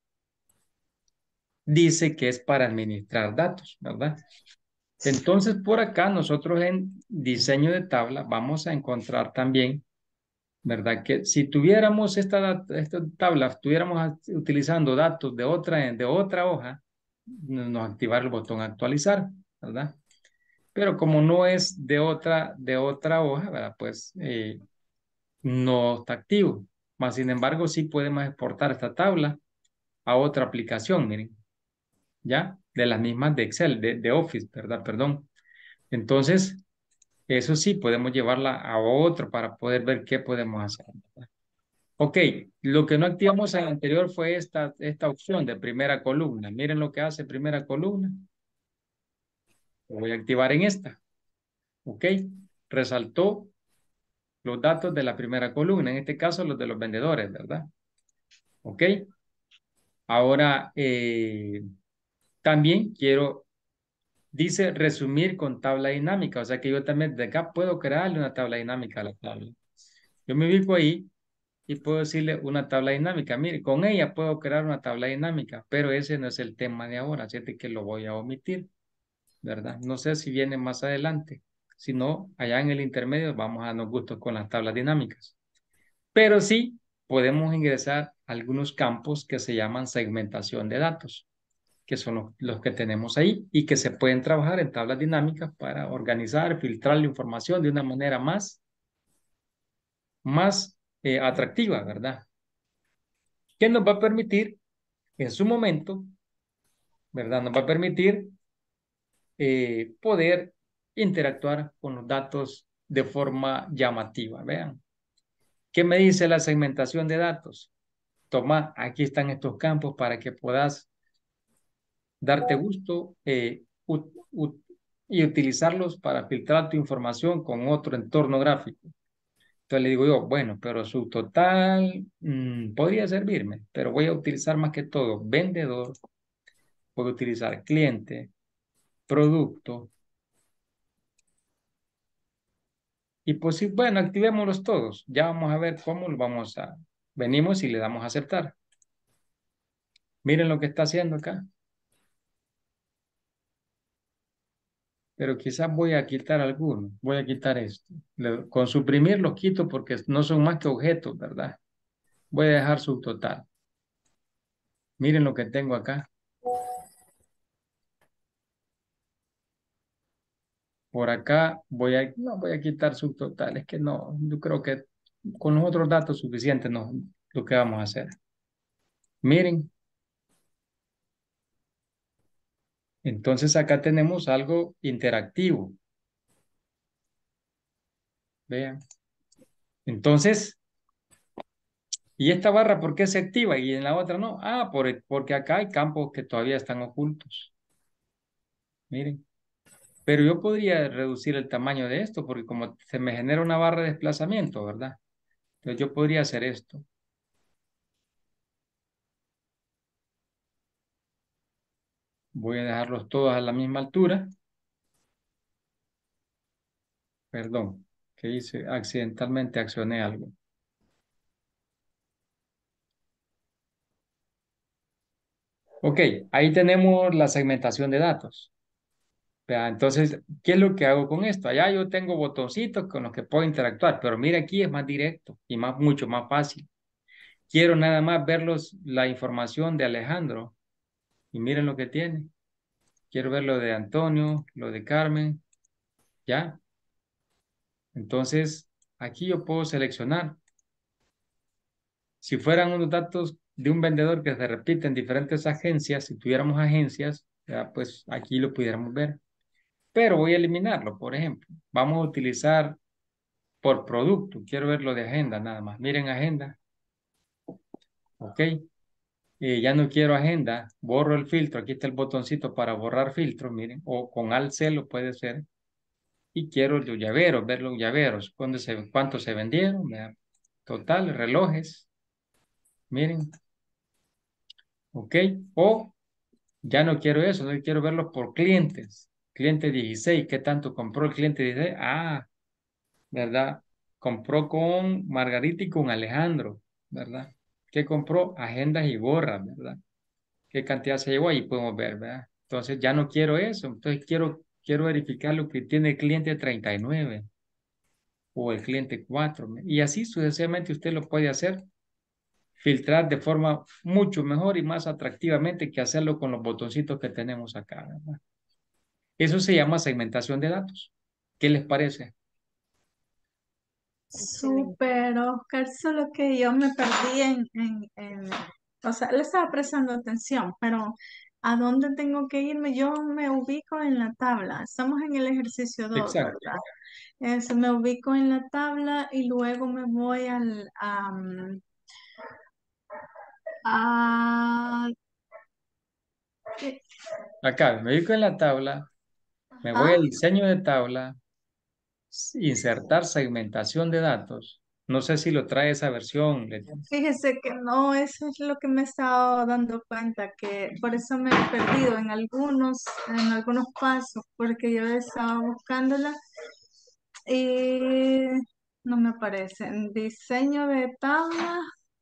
dice que es para administrar datos, ¿verdad? Entonces por acá nosotros en diseño de tabla vamos a encontrar también, ¿verdad? Que si tuviéramos esta tabla, estuviéramos utilizando datos de otra hoja, nos activar el botón actualizar, ¿verdad? Pero como no es de otra hoja, ¿verdad? Pues no está activo. Más sin embargo, sí podemos exportar esta tabla a otra aplicación, miren, ¿ya? De las mismas de Excel, de Office, ¿verdad? Perdón. Entonces, eso sí, podemos llevarla a otro para poder ver qué podemos hacer, ¿verdad? Ok, lo que no activamos en el anterior fue esta opción de primera columna. Miren lo que hace primera columna. Lo voy a activar en esta. Ok, resaltó los datos de la primera columna, en este caso los de los vendedores, ¿verdad? Ok, ahora también dice resumir con tabla dinámica, o sea que yo también de acá puedo crearle una tabla dinámica a la tabla. Yo me ubico ahí y puedo decirle una tabla dinámica. Mire, con ella puedo crear una tabla dinámica, pero ese no es el tema de ahora, así es de que lo voy a omitir, ¿verdad? No sé si viene más adelante. Si no, allá en el intermedio vamos a darnos gusto con las tablas dinámicas. Pero sí podemos ingresar algunos campos que se llaman segmentación de datos, que son los que tenemos ahí y que se pueden trabajar en tablas dinámicas para organizar, filtrar la información de una manera más atractiva, ¿verdad? Que nos va a permitir, en su momento, ¿verdad? Nos va a permitir poder interactuar con los datos de forma llamativa. Vean, ¿qué me dice la segmentación de datos? Toma, aquí están estos campos para que puedas darte gusto y utilizarlos para filtrar tu información con otro entorno gráfico. Entonces le digo yo, bueno, pero su total podría servirme, pero voy a utilizar más que todo vendedor, voy a utilizar cliente, producto, y pues sí, bueno, activémoslos todos. Ya vamos a ver cómo lo vamos a... Venimos y le damos a aceptar. Miren lo que está haciendo acá. Pero quizás voy a quitar algunos. Voy a quitar esto. Con suprimir los quito porque no son más que objetos, ¿verdad? Voy a dejar subtotal. Miren lo que tengo acá. Por acá no voy a quitar subtotal. Es que no, yo creo que con los otros datos suficientes no, lo que vamos a hacer. Miren, entonces acá tenemos algo interactivo. Vean. Entonces, ¿y esta barra por qué se activa y en la otra no? Ah, porque acá hay campos que todavía están ocultos. Miren. Pero yo podría reducir el tamaño de esto porque como se me genera una barra de desplazamiento, ¿verdad? Entonces yo podría hacer esto. Voy a dejarlos todos a la misma altura. Perdón, que hice, accidentalmente accioné algo. Ok, ahí tenemos la segmentación de datos. Vea, entonces, ¿qué es lo que hago con esto? Allá yo tengo botoncitos con los que puedo interactuar, pero mira aquí es más directo y mucho más fácil. Quiero nada más la información de Alejandro y miren lo que tiene. Quiero ver lo de Antonio, lo de Carmen, ¿ya? Entonces, aquí yo puedo seleccionar. Si fueran unos datos de un vendedor que se repite en diferentes agencias, si tuviéramos agencias, ya, pues aquí lo pudiéramos ver. Pero voy a eliminarlo, por ejemplo. Vamos a utilizar por producto. Quiero ver lo de agenda nada más. Miren agenda. Ok. Ya no quiero agenda. Borro el filtro. Aquí está el botoncito para borrar filtro. Miren. O con Alt C lo puede ser. Y quiero los llaveros. Ver los llaveros. Cuántos se vendieron. Vean. Total. Relojes. Miren. Ok. O ya no quiero eso. No quiero verlos por clientes. Cliente 16. ¿Qué tanto compró el cliente 16? Ah, ¿verdad? Compró con Margarita y con Alejandro, ¿verdad? ¿Qué compró? Agendas y gorras, ¿verdad? ¿Qué cantidad se llevó? Ahí podemos ver, ¿verdad? Entonces ya no quiero eso, entonces quiero verificar lo que tiene el cliente 39 o el cliente 4 y así sucesivamente usted lo puede hacer, filtrar de forma mucho mejor y más atractivamente que hacerlo con los botoncitos que tenemos acá, ¿verdad? Eso se llama segmentación de datos. ¿Qué les parece? Excelente. Súper, Oscar, solo que yo me perdí o sea, le estaba prestando atención, pero ¿a dónde tengo que irme? Yo me ubico en la tabla, estamos en el ejercicio 2, Exacto. ¿verdad? Me ubico en la tabla y luego me voy a, ¿qué? Acá me ubico en la tabla. Me voy a Ajá. diseño de tabla, insertar segmentación de datos. No sé si lo trae esa versión, Leti. Fíjese que no, eso es lo que me he estado dando cuenta, que por eso me he perdido en algunos pasos, porque yo estaba buscándola y no me aparece. En diseño de tabla,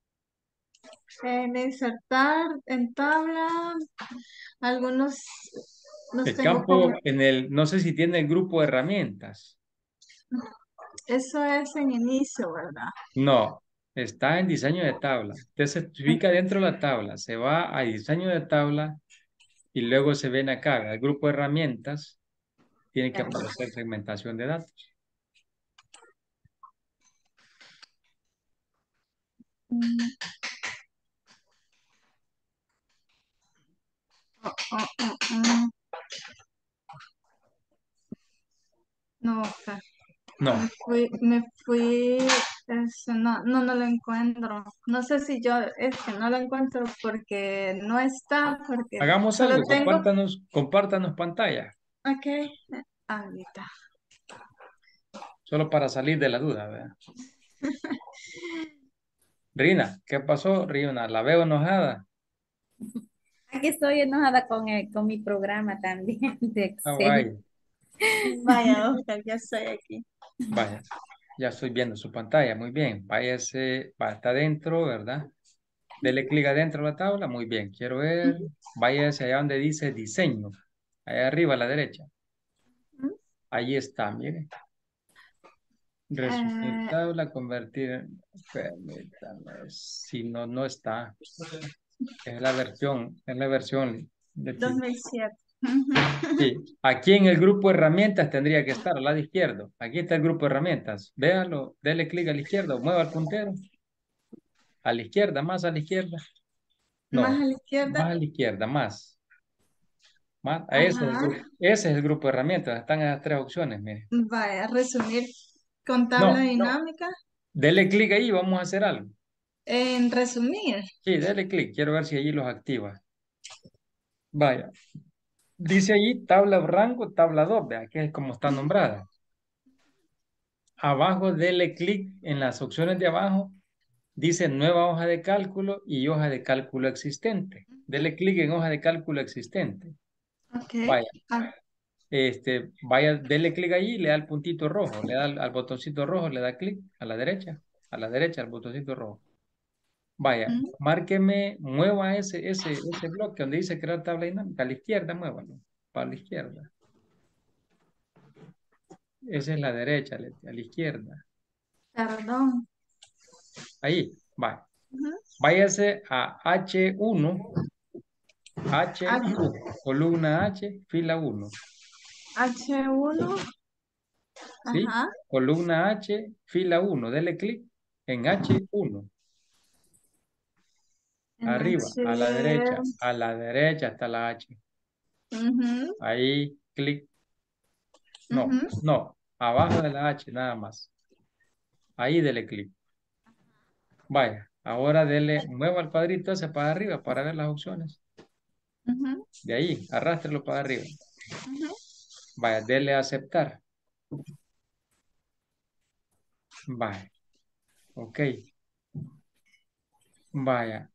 en insertar en tabla, algunos los El tengo como, campo no sé si tiene el grupo de herramientas. eso es en inicio, ¿verdad? No, está en diseño de tabla. Entonces se ubica dentro de la tabla, se va a diseño de tabla y luego se ven acá, el grupo de herramientas, tiene que aparecer segmentación de datos. Mm, oh, oh, oh, oh. No, espera. No, Me fui, no lo encuentro. No sé si yo, es que no lo encuentro porque no está, porque hagamos solo algo, tengo, compártanos pantalla, ok, ahorita. solo para salir de la duda, ¿verdad? Rina, ¿qué pasó, Rina? La veo enojada. Aquí estoy enojada con mi programa también de Ah, Excel. vaya, Vaya, Oscar, ya estoy aquí. vaya, ya estoy viendo su pantalla, muy bien. Váyase, está adentro, ¿verdad? Dele clic adentro de la tabla, muy bien. Quiero ver, váyase allá donde dice diseño, allá arriba a la derecha. Ahí está, mire. Resumir Eh, tabla, convertir permítame, si no, no está. Es la versión de ti. 2007. Sí, aquí en el grupo herramientas tendría que estar al lado izquierdo. Aquí está el grupo herramientas. Véalo, dele clic a la izquierda, mueva el puntero. A la izquierda, más a la izquierda. Más No, a la más izquierda. a la izquierda, más. Ajá. Ese es el grupo de herramientas. Están esas tres opciones, mire. Vaya, resumir con tabla No, dinámica. dele clic ahí, vamos a hacer algo. En resumir. Sí, dele clic. Quiero ver si allí los activa. Vaya. Dice allí tabla rango, tabla 2, vea, que es como está nombrada. Abajo dele clic en las opciones de abajo. Dice nueva hoja de cálculo y hoja de cálculo existente. Dele clic en hoja de cálculo existente. Ok. Vaya, Ah, dele clic allí y le da el puntito rojo, le da al botoncito rojo, le da clic a la derecha, al botoncito rojo. Vaya, mm, márqueme, mueva ese bloque donde dice crear tabla dinámica, a la izquierda, muévalo, para la izquierda. Esa es la derecha, a la izquierda. perdón. Ahí, vaya. Ujú. Váyase a H1, H- columna H, fila 1. H1. ¿Sí? Ajá. Columna H, fila 1. Dele clic en H1. En Arriba, H. a la derecha está la H. Ujú, Ahí, clic. No, ujú, no, abajo de la H nada más. Ahí dele clic. Vaya, ahora mueva el cuadrito ese para arriba para ver las opciones. ujú, De ahí, arrástrelo para arriba. ujú. Vaya, dele a aceptar. Vaya, ok. Vaya.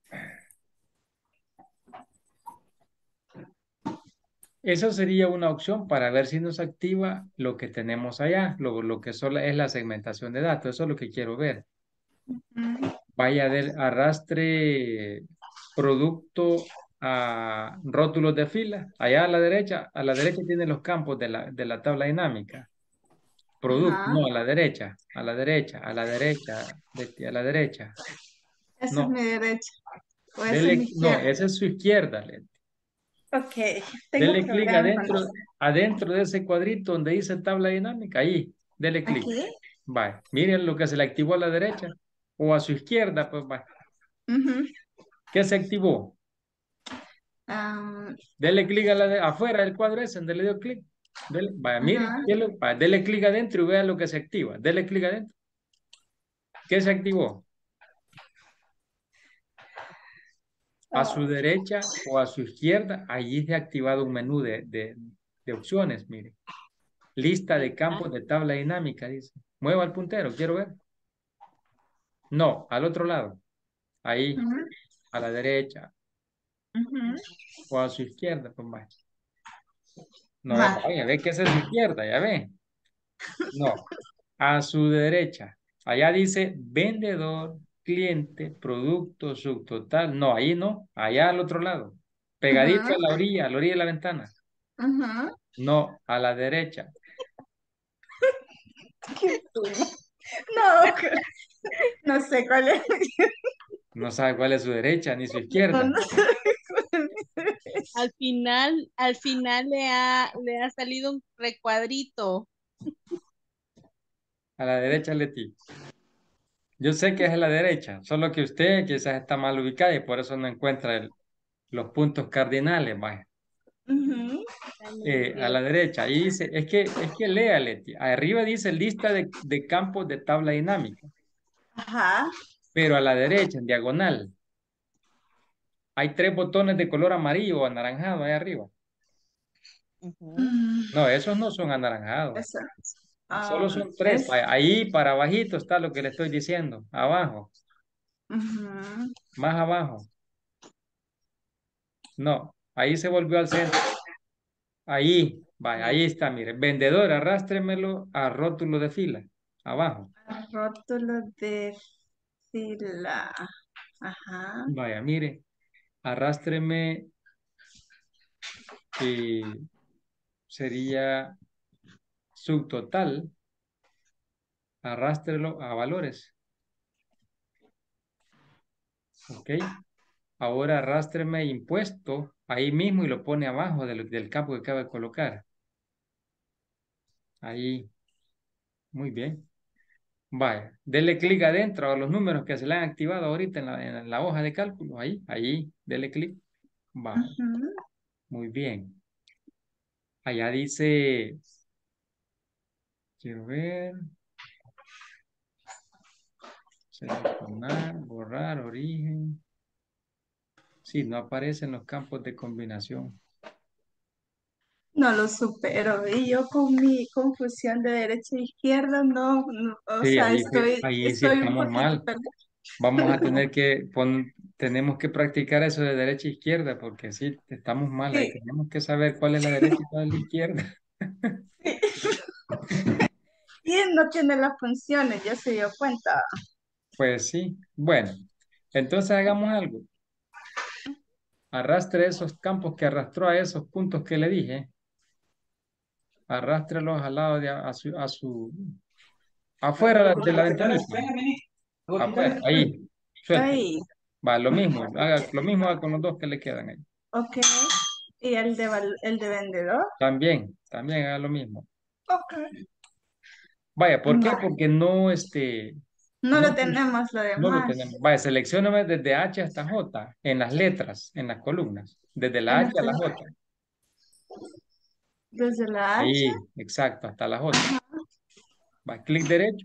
Eso sería una opción para ver si nos activa lo que tenemos allá, lo que solo es la segmentación de datos. Eso es lo que quiero ver. Mm, Vaya arrastre producto a rótulos de fila. Allá a la derecha tiene los campos de la tabla dinámica. Producto, ajá. no, a la derecha, a la derecha, a la derecha, Betty, a la derecha. Esa es No, mi derecha. O esa es mi no, izquierda. esa es su izquierda, Leti. Ok. Tengo Dele clic problemas con eso. adentro de ese cuadrito donde dice tabla dinámica. Ahí, dele clic. Aquí. Vale. Miren lo que se le activó a la derecha o a su izquierda, pues va. Ujú. ¿Qué se activó? Am, Dele clic afuera del cuadro ese, donde le dio clic. Vaya, mire, ajá. dele clic adentro y vea lo que se activa. Dele clic adentro. ¿Qué se activó? A su Oh, derecha o a su izquierda, allí se ha activado un menú de opciones, mire. Lista de ¿verdad? campos de tabla dinámica, dice. Mueva el puntero, quiero ver. No, al otro lado. Ahí, ujú, a la derecha ujú. o a su izquierda, pues vaya. No, Va. vaya, ve que esa es su izquierda, ya ve. No. A su derecha. Allá dice vendedor, cliente, producto, subtotal. No, ahí no. Allá al otro lado. Pegadito Ajá, a la orilla de la ventana. ajá. No, a la derecha. Qué pena. No, no sé cuál es. No sabe cuál es su derecha ni su No, izquierda. no sé cuál es. Al final le ha salido un recuadrito. A la derecha, Leti. Yo sé que es a la derecha, solo que usted quizás está mal ubicada y por eso no encuentra los puntos cardinales, vaya. Ujú. Ay, no me A quiero. la derecha. Ahí dice, es que lea, Leti. Arriba dice lista de campos de tabla dinámica, Ajá. pero a la derecha, en diagonal, hay tres botones de color amarillo o anaranjado ahí arriba. Ujú. Mm, No, esos no son anaranjados. Eso. Solo son tres. Es. Vaya, ahí para abajito está lo que le estoy diciendo. Abajo, Ujú. más abajo. No, ahí se volvió al centro. Ahí, vaya, ahí está, mire. Vendedor, arrástremelo a rótulo de fila. Abajo. Rótulo de fila. Ajá. Vaya, mire. Arrástreme sería subtotal. Arrástrelo a valores. ¿Ok? Ahora arrástreme impuesto ahí mismo y lo pone abajo del campo que acaba de colocar. Ahí. Muy bien. Vaya, dele clic adentro a los números que se le han activado ahorita en la hoja de cálculo. Ahí, dele clic. Vaya, Ujú. muy bien. Allá dice, quiero ver, seleccionar, borrar, origen. Sí, no aparecen los campos de combinación. No lo supero. Y yo con mi confusión de derecha e izquierda, no, o Sí, sea, ahí sí estoy un estamos poquito mal. perdida. Vamos a tener tenemos que practicar eso de derecha e izquierda, porque sí, estamos mal. Ahí Sí, tenemos que saber cuál es la derecha y cuál es la izquierda. y no tiene las funciones, ya se dio cuenta. Pues sí. Bueno, entonces hagamos algo. Arrastre esos campos que arrastró a esos puntos que le dije. Arrástrelos al lado afuera de la ventanita. Afuera, ahí. Suéltelo. Ahí, Va, lo mismo. Haga lo mismo haga con los dos que le quedan ahí. ok. ¿Y el de vendedor? También haga lo mismo. Ok. Vaya, ¿por qué? Vale. Porque no, No no, lo tenemos lo no lo demás. tenemos. Vaya, seleccióname desde H hasta J, en las letras, en las columnas, desde la En H a este, la J. desde la H. Ahí, exacto, hasta la J. Va, clic derecho,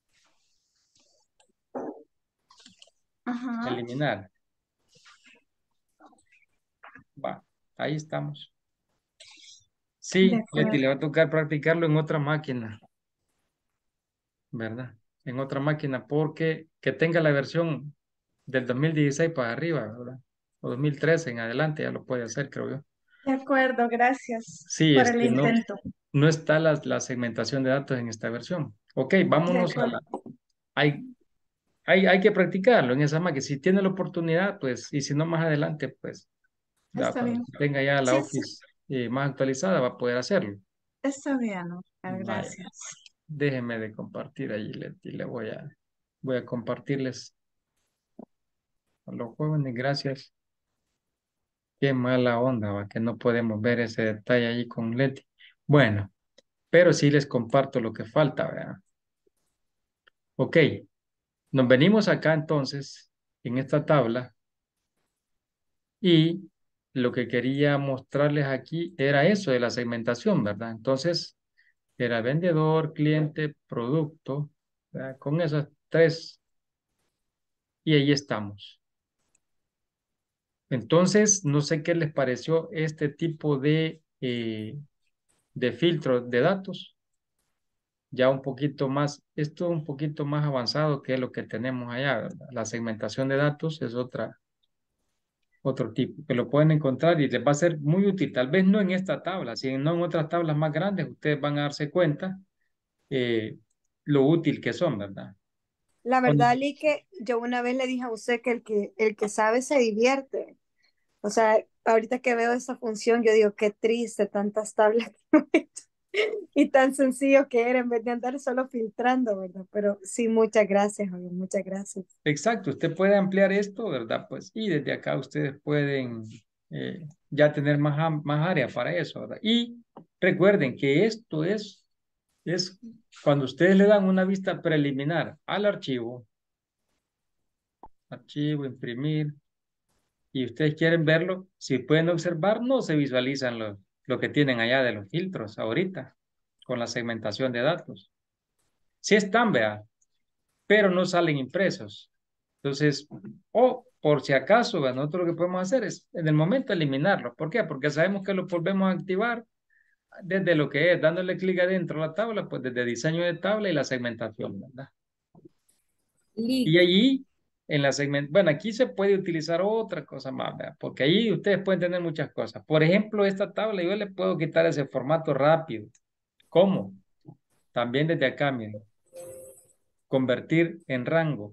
Ajá. eliminar. Va, ahí estamos. De Sí, Leti, acuerdo. le va a tocar practicarlo en otra máquina, ¿verdad? En otra máquina, porque que tenga la versión del 2016 para arriba, ¿verdad? O 2013 en adelante, ya lo puede hacer, creo yo. De acuerdo, gracias Sí, por el no, intento. no está la segmentación de datos en esta versión. Ok, De vámonos a acuerdo. la... Hay, hay que practicarlo en esa máquina. Si tiene la oportunidad, pues, y si no más adelante, pues, ya Está cuando bien. tenga ya la Sí, sí, Office más actualizada, va a poder hacerlo. está bien, Oscar, Vaya, gracias. déjeme de compartir ahí, Leti. Voy a compartirles a los jóvenes. Gracias. Qué mala onda, va, que no podemos ver ese detalle ahí con Leti. Bueno, pero sí les comparto lo que falta, ¿verdad? Ok, nos venimos acá entonces, en esta tabla, y lo que quería mostrarles aquí era eso de la segmentación, ¿verdad? Entonces, era vendedor, cliente, producto, ¿verdad? Con esas tres, y ahí estamos. Entonces, no sé qué les pareció este tipo de filtro de datos, ya un poquito más, esto es un poquito más avanzado que lo que tenemos allá, ¿verdad? La segmentación de datos es otro tipo, que lo pueden encontrar y les va a ser muy útil, tal vez no en esta tabla, sino en otras tablas más grandes, ustedes van a darse cuenta, eh, lo útil que son, ¿verdad? La Cuando- verdad, Lee, que yo una vez le dije a usted que el que sabe se divierte. O sea, ahorita que veo esa función, yo digo, qué triste tantas tablas y tan sencillo que era en vez de andar solo filtrando, ¿verdad? Pero sí, muchas gracias, oye, muchas gracias. Exacto, usted puede ampliar esto, ¿verdad? Pues, y desde acá ustedes pueden ya tener más área para eso, ¿verdad? Y recuerden que esto es cuando ustedes le dan una vista preliminar al archivo, imprimir, y ustedes quieren verlo, si pueden observar, no se visualizan lo que tienen allá de los filtros ahorita, con la segmentación de datos. Sí están, vea, pero no salen impresos. Entonces, o por si acaso, ¿verdad? Nosotros lo que podemos hacer es en el momento eliminarlo. ¿Por qué? Porque sabemos que lo volvemos a activar desde lo que es dándole clic adentro de la tabla, pues desde diseño de tabla y la segmentación, ¿verdad? Y Lic, allí, en la segmentación, bueno, aquí se puede utilizar otra cosa más, ¿verdad? Porque ahí ustedes pueden tener muchas cosas. Por ejemplo, esta tabla yo le puedo quitar ese formato rápido. ¿Cómo? También desde acá, miren, convertir en rango.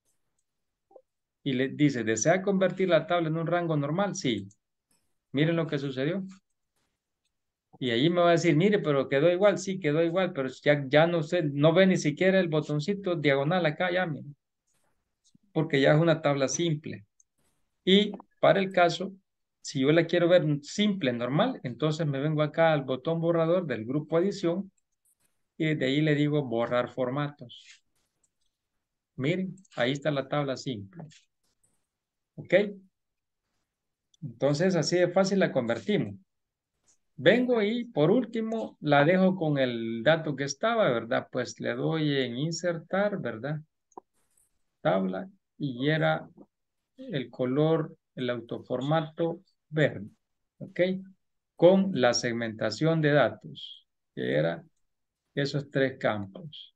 Y le dice, ¿desea convertir la tabla en un rango normal? Sí. Miren lo que sucedió. Y allí me va a decir, mire, pero quedó igual, sí, quedó igual, pero ya no sé, no ve ni siquiera el botoncito diagonal acá, ya, mire, porque ya es una tabla simple. Y para el caso, si yo la quiero ver simple, normal, entonces me vengo acá al botón borrador del grupo adición y desde ahí le digo borrar formatos. Miren, ahí está la tabla simple. ¿Ok? Entonces así de fácil la convertimos. Vengo y por último la dejo con el dato que estaba, ¿verdad? Pues le doy en insertar, ¿verdad? Tabla y era el color, el autoformato verde, ¿ok? Con la segmentación de datos, que era esos tres campos,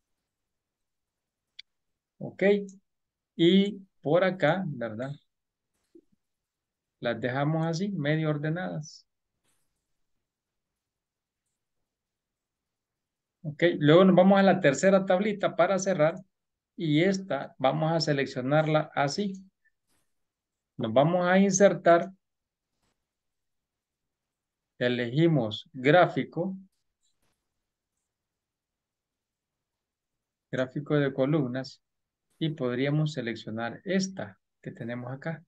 ¿ok? Y por acá, ¿verdad? Las dejamos así, medio ordenadas, ¿ok? Luego nos vamos a la tercera tablita para cerrar y esta vamos a seleccionarla así. Nos vamos a insertar, elegimos gráfico de columnas y podríamos seleccionar esta que tenemos acá.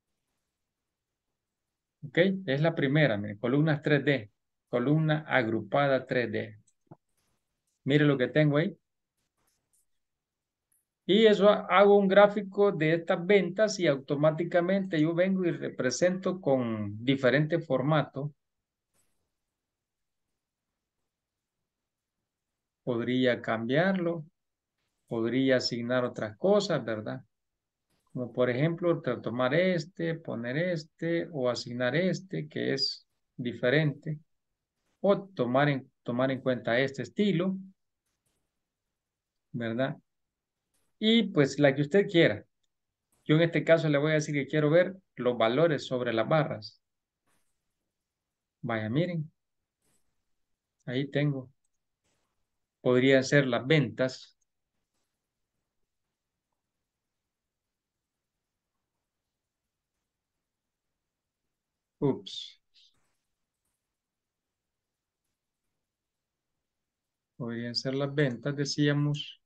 ¿Ok? Es la primera, miren, columnas 3D, columna agrupada 3D. Mire lo que tengo ahí. Y eso hago un gráfico de estas ventas y automáticamente yo vengo y represento con diferente formato. Podría cambiarlo, podría asignar otras cosas, ¿verdad? Como por ejemplo, tomar poner o asignar que es diferente, o tomar en cuenta este estilo, ¿verdad? Y pues la que usted quiera. Yo en este caso le voy a decir que quiero ver los valores sobre las barras. Vaya, miren, ahí tengo. Podrían ser las ventas. Ups. Podrían ser las ventas, decíamos.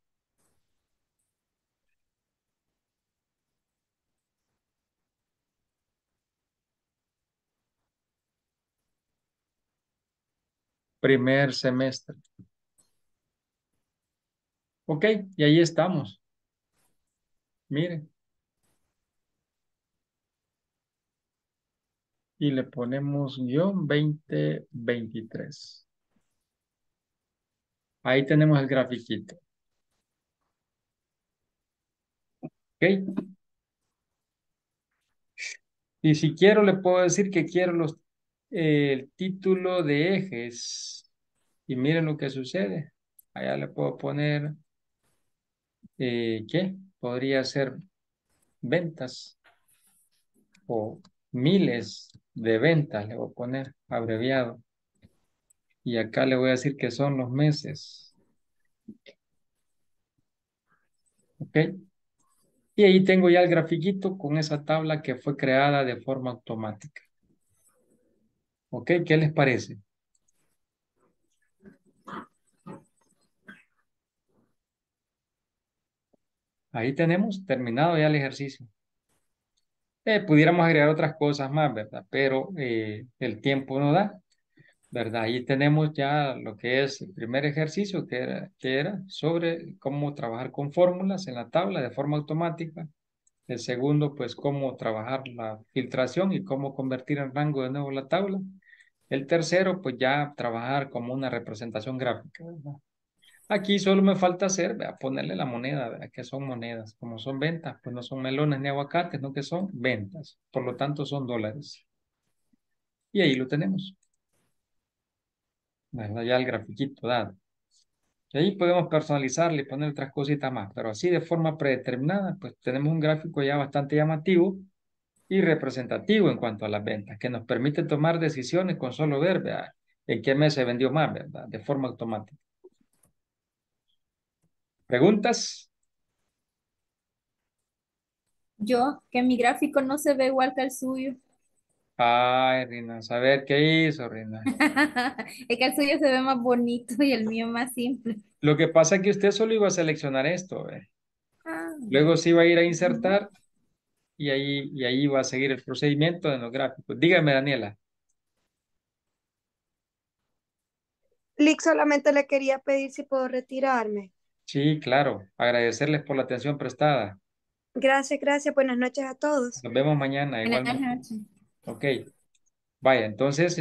Primer semestre. Ok, y ahí estamos. Miren. Y le ponemos guión 2023. Ahí tenemos el grafiquito. ¿Ok? Y si quiero, le puedo decir que quiero el título de ejes. Y miren lo que sucede. Allá le puedo poner, ¿qué? Podría ser ventas o miles de ventas, le voy a poner abreviado. Y acá le voy a decir que son los meses. ¿Ok? Y ahí tengo ya el grafiquito con esa tabla que fue creada de forma automática. ¿Ok? ¿Qué les parece? Ahí tenemos terminado ya el ejercicio. Pudiéramos agregar otras cosas más, ¿verdad? Pero el tiempo no da, ¿verdad? Ahí tenemos ya lo que es el primer ejercicio, que era sobre cómo trabajar con fórmulas en la tabla de forma automática. El segundo, pues, cómo trabajar la filtración y cómo convertir en rango de nuevo la tabla. El tercero, pues ya trabajar como una representación gráfica, ¿verdad? Aquí solo me falta hacer, vea, ponerle la moneda, vea, que son monedas. Como son ventas, pues no son melones ni aguacates, no que son ventas. Por lo tanto, son dólares. Y ahí lo tenemos, ¿verdad? Ya el grafiquito dado. Y ahí podemos personalizarle y poner otras cositas más, pero así de forma predeterminada, pues tenemos un gráfico ya bastante llamativo y representativo en cuanto a las ventas, que nos permite tomar decisiones con solo ver, vea, en qué mes se vendió más, ¿verdad? De forma automática. ¿Preguntas? Yo, que mi gráfico no se ve igual que el suyo. Ay, Rina, saber qué hizo, Rina. Es que el suyo se ve más bonito y el mío más simple. Lo que pasa es que usted solo iba a seleccionar esto, ¿ve? Ah, Luego se iba a ir a insertar y ahí va a seguir el procedimiento de los gráficos. Dígame, Daniela. Lick, solamente le quería pedir si puedo retirarme. Sí, claro. Agradecerles por la atención prestada. Gracias, gracias. Buenas noches a todos. Nos vemos mañana buenas igualmente. noches. Ok. Vaya, entonces,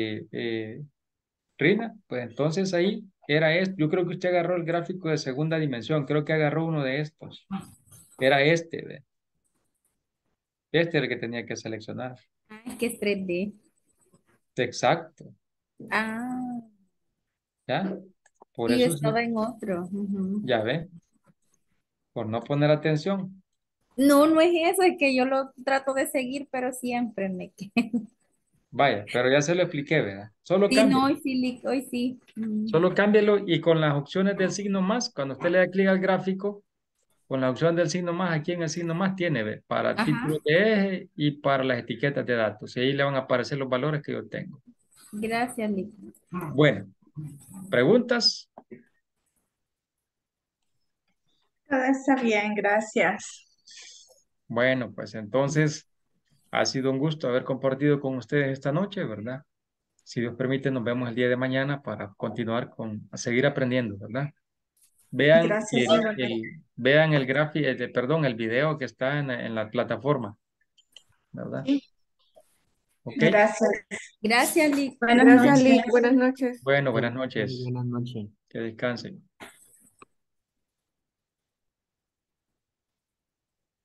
Rina, pues entonces ahí era esto. Yo creo que usted agarró el gráfico de segunda dimensión. Creo que agarró uno de estos. Era este, ¿ve? Este era el que tenía que seleccionar. Ah, es que es 3D. Exacto. Ah, ¿Ya? Por y yo eso sí. estaba en otro. Ujú. Ya ve, por no poner atención. No, no es eso, es que yo lo trato de seguir, pero siempre me quedo. Vaya, pero ya se lo expliqué, ¿verdad? Solo Sí, no, cámbialo. hoy sí. Solo cámbialo y con las opciones del signo más, cuando usted le da clic al gráfico, con la opción del signo más, aquí en el signo más tiene, ve, para el Ajá, título de eje y para las etiquetas de datos. Y ahí le van a aparecer los valores que yo tengo. gracias, Lick. Bueno, preguntas. Todo está bien, gracias. Bueno, pues entonces ha sido un gusto haber compartido con ustedes esta noche, ¿verdad? Si Dios permite, nos vemos el día de mañana para continuar a seguir aprendiendo, ¿verdad? Vean Gracias igualmente. vean el gráfico, perdón, el video que está en la plataforma, ¿verdad? Sí, Ok. gracias. Gracias, Lick. Buenas Gracias, noches. Lick. Buenas noches. Bueno, buenas Ok, noches. buenas noches. Que descansen.